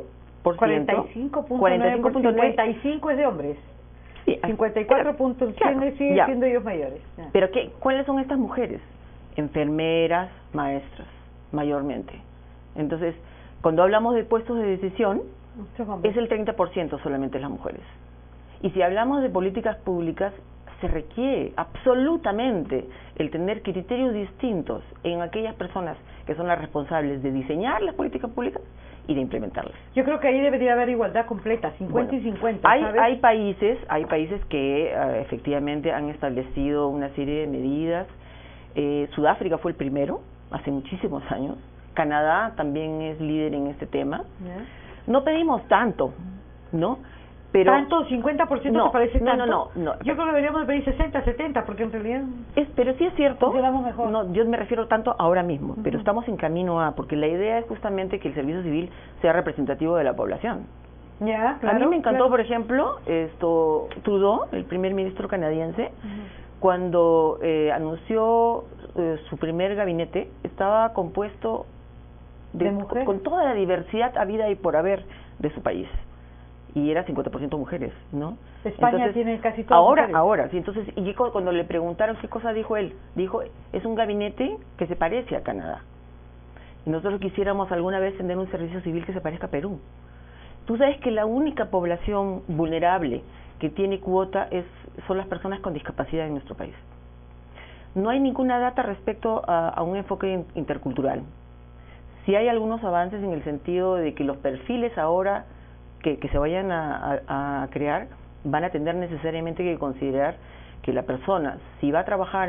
55 es de hombres. Sí, 54 puntos siguen siendo ellos mayores. Ya. Pero ¿cuáles son estas mujeres? Enfermeras, maestras, mayormente. Entonces, cuando hablamos de puestos de decisión, es el 30% solamente las mujeres. Y si hablamos de políticas públicas, se requiere absolutamente el tener criterios distintos en aquellas personas que son las responsables de diseñar las políticas públicas y de implementarlas. Yo creo que ahí debería haber igualdad completa, 50 y 50. Hay países que efectivamente han establecido una serie de medidas. Sudáfrica fue el primero, hace muchísimos años. Canadá también es líder en este tema. No pedimos tanto, ¿no? Pero ¿tanto? ¿50% no, te parece tanto? No. Yo creo que deberíamos pedir 60, 70, porque en realidad... pero sí es cierto. Funcionamos mejor. No, yo me refiero tanto ahora mismo, pero estamos en camino porque la idea es justamente que el servicio civil sea representativo de la población. Ya, claro. A mí me encantó, por ejemplo, Trudeau, el primer ministro canadiense, cuando anunció su primer gabinete, estaba compuesto ¿de mujeres? Con toda la diversidad habida y por haber de su país. Y era 50% mujeres, ¿no? España tiene casi todas mujeres. Ahora, sí. Entonces, y cuando le preguntaron qué cosa dijo él, dijo, es un gabinete que se parece a Canadá. Y nosotros quisiéramos alguna vez tener un servicio civil que se parezca a Perú. Tú sabes que la única población vulnerable que tiene cuota son las personas con discapacidad en nuestro país. No hay ninguna data respecto a un enfoque intercultural. Sí hay algunos avances en el sentido de que los perfiles ahora que se vayan a crear van a tener necesariamente que considerar que la persona, si va a trabajar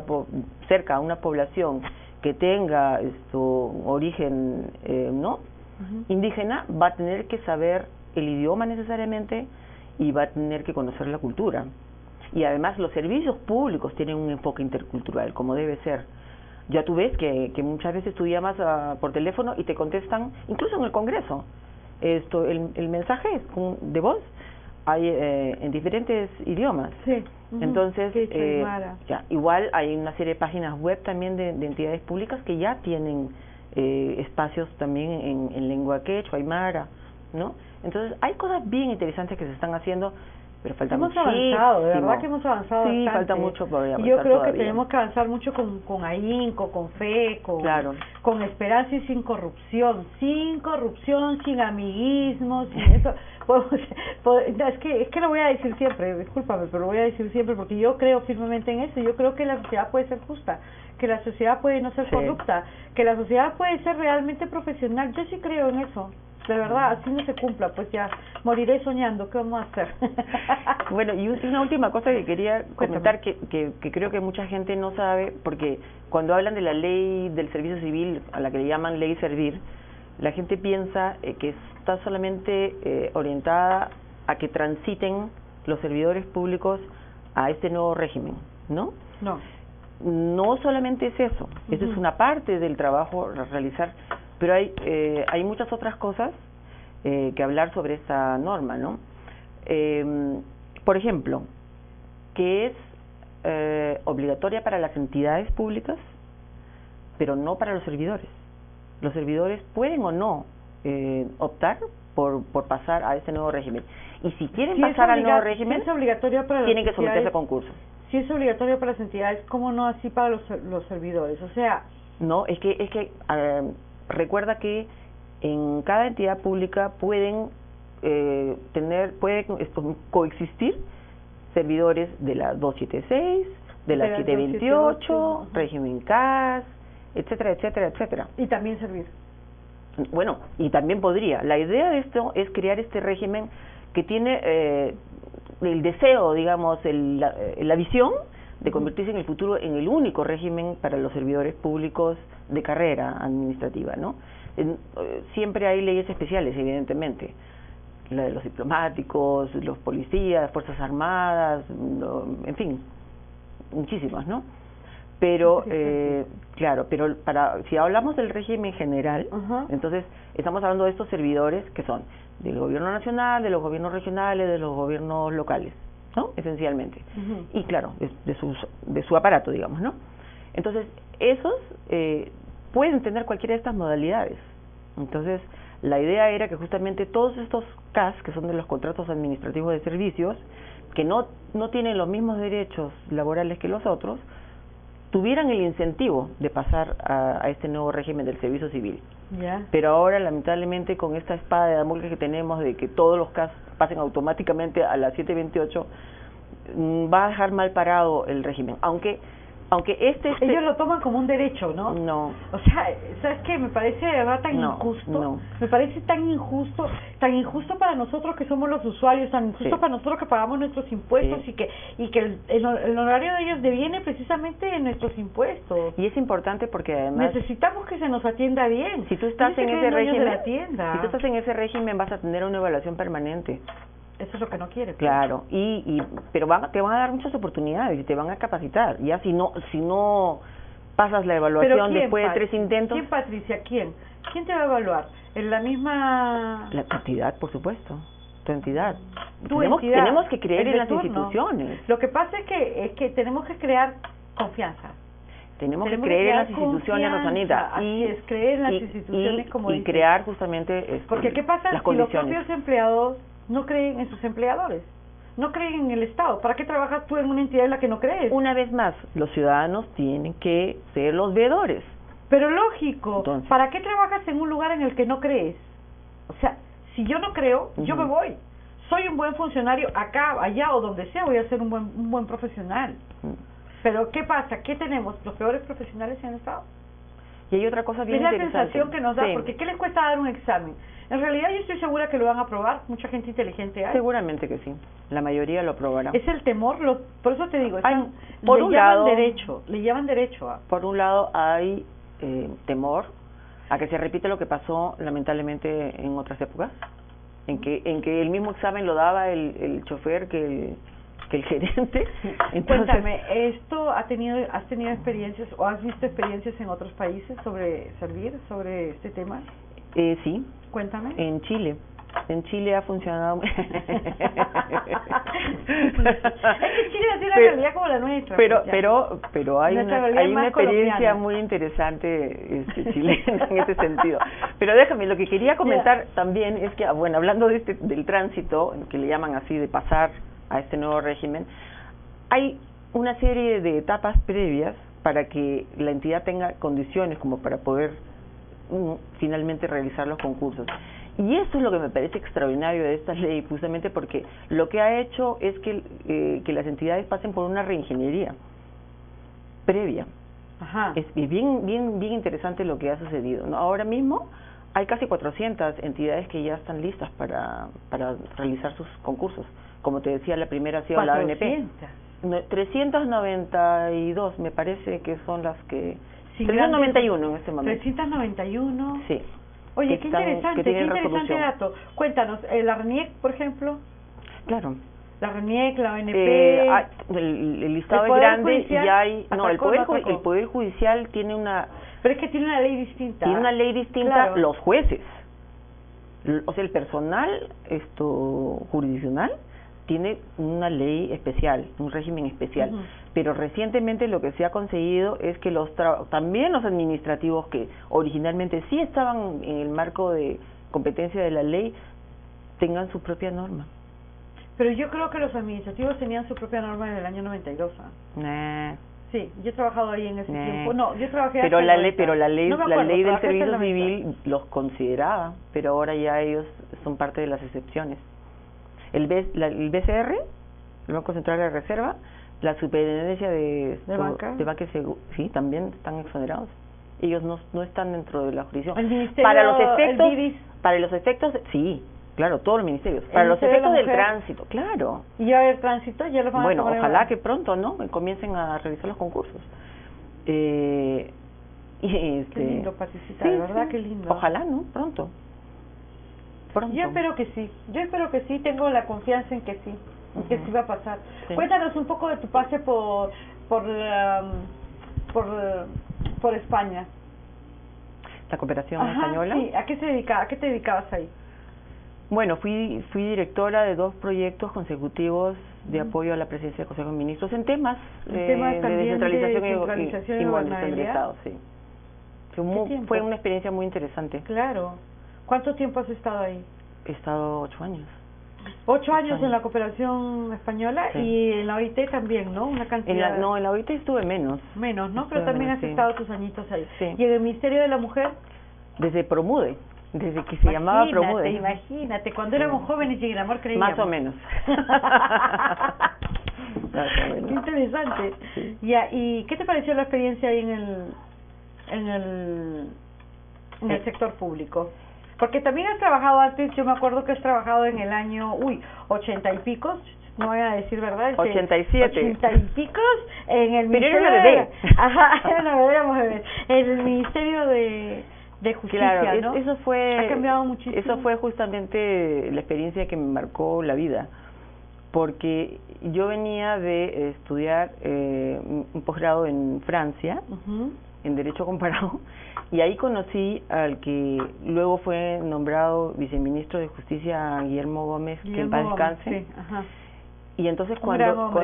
cerca a una población que tenga origen indígena va a tener que saber el idioma necesariamente y va a tener que conocer la cultura. Y además los servicios públicos tienen un enfoque intercultural, como debe ser. Ya tú ves que muchas veces tú llamas por teléfono y te contestan, incluso en el Congreso, el mensaje de voz hay en diferentes idiomas. Sí. Entonces, ya, igual hay una serie de páginas web también de entidades públicas que ya tienen espacios también en lengua quechua, aymara, ¿no? Entonces, hay cosas bien interesantes que se están haciendo, pero falta mucho. Hemos avanzado, de verdad que hemos avanzado bastante. Sí, falta mucho por avanzar. Y yo creo todavía. que tenemos que avanzar mucho con ahínco, con fe, con esperanza y sin corrupción, sin amiguismo, sin eso. Es que lo voy a decir siempre, discúlpame, pero lo voy a decir siempre porque yo creo firmemente en eso. Yo creo que la sociedad puede ser justa, que la sociedad puede no ser corrupta, que la sociedad puede ser realmente profesional. Yo sí creo en eso. De verdad, así no se cumpla, pues ya moriré soñando. ¿Qué vamos a hacer? Bueno, y una última cosa que quería comentar que creo que mucha gente no sabe, porque cuando hablan de la ley del servicio civil, a la que le llaman ley servir, la gente piensa que está solamente orientada a que transiten los servidores públicos a este nuevo régimen, ¿no? No solamente es eso, eso es una parte del trabajo a realizar, pero hay muchas otras cosas que hablar sobre esta norma, ¿no? Por ejemplo, que es obligatoria para las entidades públicas, pero no para los servidores. Los servidores pueden o no optar por pasar a este nuevo régimen. Y si quieren pasar al nuevo régimen, tienen que someterse a concurso. Si es obligatorio para las entidades, ¿cómo no así para los servidores? O sea... No, es que recuerda que en cada entidad pública pueden coexistir servidores de la 276, de la 728, régimen CAS, etcétera, etcétera, etcétera. Y también servir. Bueno, y también podría. La idea de esto es crear este régimen que tiene el deseo, digamos, la visión de convertirse en el futuro en el único régimen para los servidores públicos de carrera administrativa, ¿no? Siempre hay leyes especiales, evidentemente, la de los diplomáticos, los policías, fuerzas armadas, en fin, muchísimas, ¿no? Pero claro, pero si hablamos del régimen general, entonces estamos hablando de estos servidores que son del gobierno nacional, de los gobiernos regionales, de los gobiernos locales, ¿no? Esencialmente. Y claro, de su aparato, digamos, ¿no? Entonces, esos pueden tener cualquiera de estas modalidades. Entonces, la idea era que justamente todos estos CAS, que son de los contratos administrativos de servicios, que no tienen los mismos derechos laborales que los otros, tuvieran el incentivo de pasar a este nuevo régimen del servicio civil. Pero ahora, lamentablemente, con esta espada de Damocles que tenemos de que todos los CAS pasen automáticamente a la 728, va a dejar mal parado el régimen, aunque ellos lo toman como un derecho, ¿no? No. O sea, ¿sabes qué? Me parece de verdad tan injusto. Me parece tan injusto para nosotros que somos los usuarios, tan injusto para nosotros que pagamos nuestros impuestos y que el honorario de ellos deviene precisamente de nuestros impuestos. Y es importante porque además necesitamos que se nos atienda bien. Si tú estás en ese régimen, vas a tener una evaluación permanente. Eso es lo que no quiere. Claro, pero te van a dar muchas oportunidades y te van a capacitar. Ya si no pasas la evaluación después de 3 intentos. ¿Quién, Patricia? ¿Quién te va a evaluar? ¿En la misma...? La entidad, por supuesto. Tu entidad. Entidad. Tenemos que creer en las instituciones. Lo que pasa es que tenemos que crear confianza. Tenemos que creer en las instituciones, Rosanita. Creer en las instituciones como y crear justamente porque ¿qué pasa si los propios empleados no creen en sus empleadores? No creen en el Estado. ¿Para qué trabajas tú en una entidad en la que no crees? Una vez más, los ciudadanos tienen que ser los veedores. Pero lógico. Entonces, ¿para qué trabajas en un lugar en el que no crees? O sea, si yo no creo, yo me voy. Soy un buen funcionario acá, allá o donde sea, voy a ser un buen profesional. Pero ¿qué pasa? ¿Qué tenemos? ¿Los peores profesionales en el Estado? Y hay otra cosa bien interesante. Es la sensación que nos da, porque ¿qué les cuesta dar un examen? En realidad yo estoy segura que lo van a aprobar, mucha gente inteligente hay. Seguramente que sí, la mayoría lo aprobará. Es el temor, por eso te digo, le llaman derecho. Por un lado hay temor, a que se repite lo que pasó lamentablemente en otras épocas, en que el mismo examen lo daba el chofer que el gerente. Entonces, cuéntame, ¿has tenido experiencias o has visto experiencias en otros países sobre sobre este tema? Sí. Cuéntame. En Chile ha funcionado. Es que Chile no tiene una realidad como la nuestra. Pero hay una experiencia muy interesante chilena en ese sentido. Pero déjame, lo que quería comentar también es que, bueno, hablando del tránsito, que le llaman así, de pasar a este nuevo régimen, hay una serie de etapas previas para que la entidad tenga condiciones como para poder finalmente realizar los concursos. Y eso es lo que me parece extraordinario de esta ley, justamente porque lo que ha hecho es que las entidades pasen por una reingeniería previa. Ajá. Es bien interesante lo que ha sucedido, ¿no? Ahora mismo hay casi 400 entidades que ya están listas para realizar sus concursos. Como te decía, la primera ha sido la ONP. 392 me parece que son las que... 391 en este momento. 391. Sí. Oye, qué interesante dato. Cuéntanos, la RENIEC, por ejemplo. Claro. La RENIEC, la ONP. El listado es grande y hay... No, el Poder Judicial tiene una... Pero es que tiene una ley distinta. Tiene una ley distinta, claro. Los jueces. O sea, el personal jurisdiccional tiene una ley especial, un régimen especial. Pero recientemente lo que se ha conseguido es que también los administrativos que originalmente sí estaban en el marco de competencia de la ley tengan su propia norma. Pero yo creo que los administrativos tenían su propia norma en el año 92. Sí, yo he trabajado ahí en ese tiempo. No, yo trabajé pero la ley del servicio civil los consideraba, pero ahora ya ellos son parte de las excepciones. El BCR, el Banco Central de Reserva, la Superintendencia de Banca y Seguro, sí, también están exonerados. Ellos no están dentro de la jurisdicción. El ministerio, para los efectos, sí, claro, todos los ministerios. Para los efectos del tránsito, claro. ¿Y ya el tránsito? ¿Ya los van a tomar? Ojalá que pronto, ¿no? Comiencen a realizar los concursos. Qué lindo participar, sí, ¿verdad? Sí. Qué lindo. Ojalá, ¿no? Pronto. Yo espero que sí, tengo la confianza en que sí, que sí va a pasar. Sí. Cuéntanos un poco de tu pase por España. La cooperación española. Sí, ¿a qué te dedicabas ahí? Bueno, fui directora de 2 proyectos consecutivos de apoyo a la presidencia del Consejo de Ministros en temas de descentralización y gobernabilidad. Sí. Fue una experiencia muy interesante. Claro. ¿Cuánto tiempo has estado ahí? He estado 8 años. 8 años en la cooperación española, sí. Y en la OIT también, ¿no? Una cantidad. En la OIT estuve menos. Menos, ¿no? Pero también has estado tus añitos ahí. Sí. ¿Y en el Ministerio de la Mujer? Desde Promude, desde que se llamaba Promude. Imagínate, cuando éramos jóvenes y en el amor creíamos. Más o menos. Qué interesante. Sí. ¿Y qué te pareció la experiencia ahí en el sector público? Porque también has trabajado antes, yo me acuerdo que has trabajado en el año, 80 y picos, no voy a decir verdad. 87. 80 y picos en el Ministerio Pero era una bebé. Era una bebé, éramos bebés. En el Ministerio de Justicia, claro, ¿no? Eso fue, ha cambiado muchísimo. Eso fue justamente la experiencia que me marcó la vida. Porque yo venía de estudiar un posgrado en Francia, en Derecho Comparado, y ahí conocí al que luego fue nombrado viceministro de Justicia, Guillermo Gómez, que en paz descanse. Sí, y entonces cuando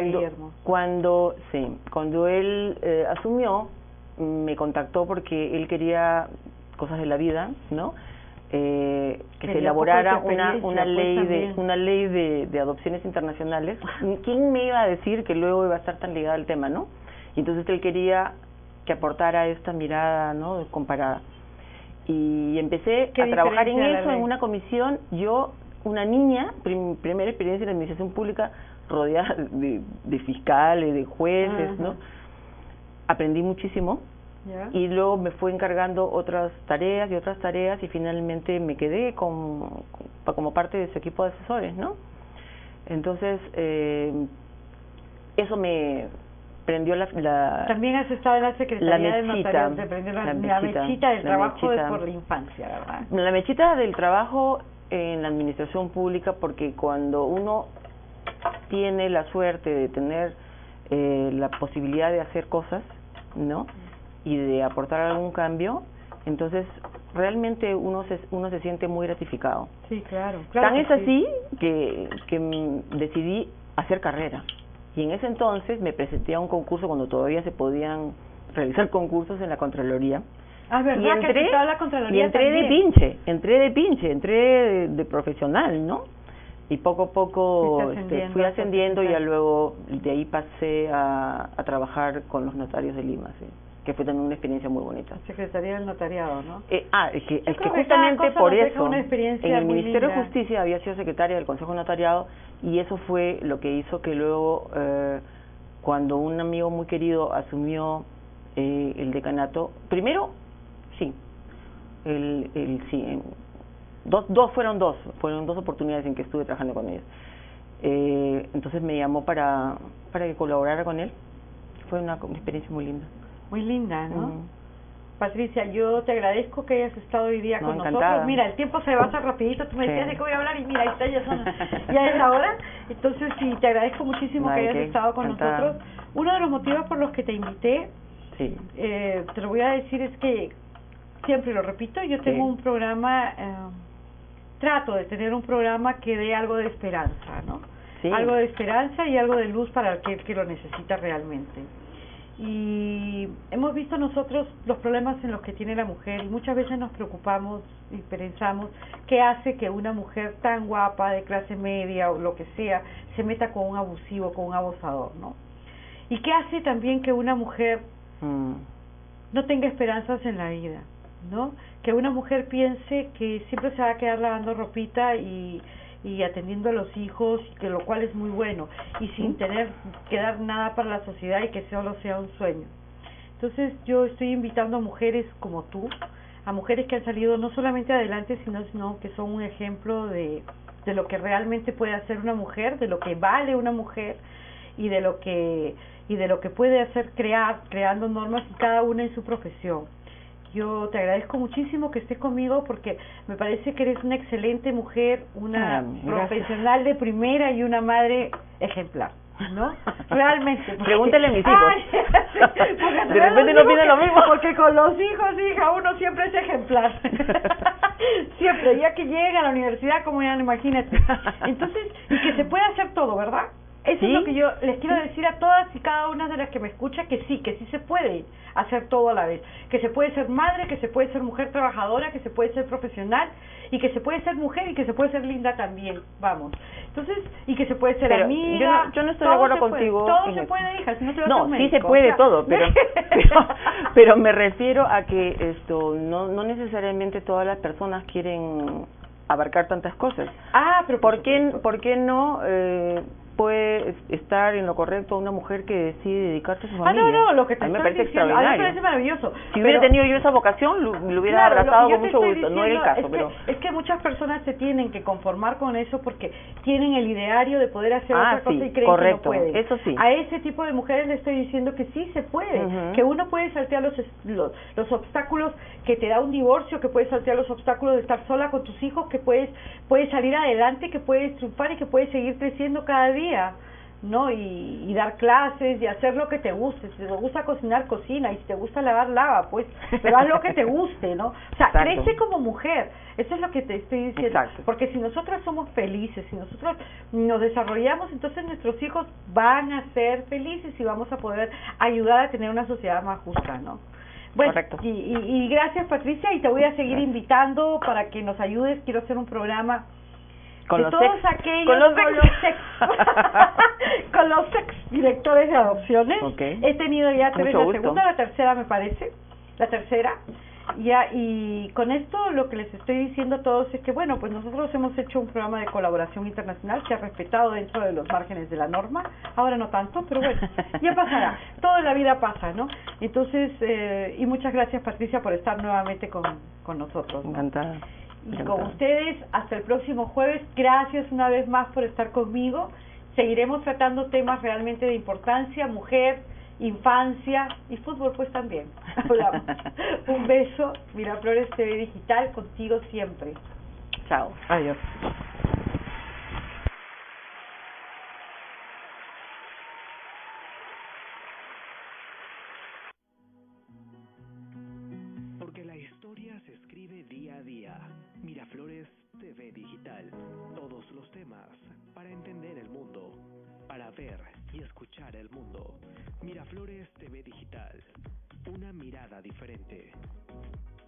él asumió, me contactó porque él quería cosas de la vida, ¿no? Que se elaborara una ley de adopciones internacionales. ¿Quién me iba a decir que luego iba a estar tan ligada al tema, no? Y entonces él quería que aportara esta mirada, ¿no?, comparada. Y empecé a trabajar en eso, en una comisión. Yo, una niña, primera experiencia en la administración pública, rodeada de fiscales, de jueces, ¿no? Aprendí muchísimo. Y luego me fue encargando otras tareas y finalmente me quedé como parte de su equipo de asesores, ¿no? Entonces, eso me prendió También has estado en la Secretaría de Notariado, se prendió la mechita del trabajo por la infancia, ¿verdad? La mechita del trabajo en la administración pública, porque cuando uno tiene la suerte de tener la posibilidad de hacer cosas, ¿no? Y de aportar algún cambio, entonces realmente uno se siente muy gratificado. Sí, claro. Tan es así que decidí hacer carrera. Y en ese entonces me presenté a un concurso cuando todavía se podían realizar concursos en la Contraloría. Ah, ¿verdad? Y entré, que la Contraloría entré de pinche, entré de profesional, ¿no? Y poco a poco fui ascendiendo y ya luego de ahí pasé a trabajar con los notarios de Lima, ¿sí? Que fue también una experiencia muy bonita. Secretaría del Notariado, ¿no? Es que justamente por eso, en el Ministerio de linda. Justicia había sido secretaria del Consejo de Notariado, y eso fue lo que hizo que luego, cuando un amigo muy querido asumió el decanato, primero, sí, fueron dos oportunidades en que estuve trabajando con ellos. Entonces me llamó para que colaborara con él. Fue una experiencia muy linda. Muy linda, ¿no? Patricia, yo te agradezco que hayas estado hoy día con encantada. nosotros. Mira, el tiempo se pasa rapidito, tú me decías de qué voy a hablar y mira, ahí está, ya es la hora. Entonces, sí, te agradezco muchísimo que hayas estado con nosotros. Uno de los motivos por los que te invité, te lo voy a decir, es que, siempre lo repito, yo tengo un programa, trato de tener un programa que dé algo de esperanza, ¿no? Sí. Algo de esperanza y algo de luz para aquel que lo necesita realmente. Y hemos visto nosotros los problemas en los que tiene la mujer y muchas veces nos preocupamos y pensamos qué hace que una mujer tan guapa, de clase media o lo que sea, se meta con un abusivo, con un abusador, ¿no? Y qué hace también que una mujer no tenga esperanzas en la vida, ¿no? Que una mujer piense que siempre se va a quedar lavando ropita y atendiendo a los hijos, que lo cual es muy bueno, y sin tener que dar nada para la sociedad y que solo sea un sueño. Entonces yo estoy invitando a mujeres como tú, a mujeres que han salido no solamente adelante, sino que son un ejemplo de lo que realmente puede hacer una mujer, de lo que vale una mujer y de lo que puede hacer creando normas y cada una en su profesión. Yo te agradezco muchísimo que estés conmigo porque me parece que eres una excelente mujer, una profesional de primera y una madre ejemplar, ¿no? Realmente. Pregúntale a mis hijos. De repente no piden lo mismo. Porque con los hijos, hija, uno siempre es ejemplar. Siempre, ya que llega a la universidad, como ya no, imagínate. Entonces, y que se puede hacer todo, ¿verdad? Eso es lo que yo les quiero decir a todas y cada una de las que me escucha, que sí se puede hacer todo a la vez, que se puede ser madre, que se puede ser mujer trabajadora, que se puede ser profesional y que se puede ser mujer y que se puede ser linda también, vamos. Entonces, y que se puede ser amiga. Yo no estoy de acuerdo contigo. Todo se puede, hija, si no te vas a No, sí se puede todo, pero me refiero a que esto no necesariamente todas las personas quieren abarcar tantas cosas. Pero ¿por qué no puede estar en lo correcto una mujer que decide dedicarse a su familia? No, lo que te a mí me estoy parece diciendo, extraordinario. A mí me parece maravilloso. Si hubiera tenido yo esa vocación, lo hubiera abrazado con mucho gusto. No era el caso, pero es que muchas personas se tienen que conformar con eso porque tienen el ideario de poder hacer otra cosa y creen que no pueden. Eso sí. A ese tipo de mujeres le estoy diciendo que sí se puede, que uno puede saltear los obstáculos que te da un divorcio, que puedes saltear los obstáculos de estar sola con tus hijos, que puedes salir adelante, que puedes triunfar y que puedes seguir creciendo cada día, ¿no? Y dar clases y hacer lo que te guste. Si te gusta cocinar, cocina, y si te gusta lavar, lava, pues, pero haz lo que te guste, ¿no? O sea, crece como mujer. Eso es lo que te estoy diciendo. Porque si nosotras somos felices, si nosotros nos desarrollamos, entonces nuestros hijos van a ser felices y vamos a poder ayudar a tener una sociedad más justa, ¿no? Bueno, y gracias, Patricia, y te voy a seguir invitando para que nos ayudes. Quiero hacer un programa con los ex directores de adopciones. He tenido ya tres, la segunda, la tercera me parece, y con esto lo que les estoy diciendo a todos es que bueno, pues nosotros hemos hecho un programa de colaboración internacional que ha respetado dentro de los márgenes de la norma, ahora no tanto, pero bueno, ya pasará, todo en la vida pasa, ¿no? Entonces, y muchas gracias, Patricia, por estar nuevamente con nosotros, ¿no? Encantada. Y con ustedes, hasta el próximo jueves. Gracias una vez más por estar conmigo. Seguiremos tratando temas realmente de importancia, mujer, infancia y fútbol pues también. Hablamos. Un beso, Miraflores TV Digital, contigo siempre. Chao. Adiós. Porque la historia se escribe día a día. Miraflores TV Digital. Todos los temas para entender el mundo, para ver y escuchar el mundo. Miraflores TV Digital. Una mirada diferente.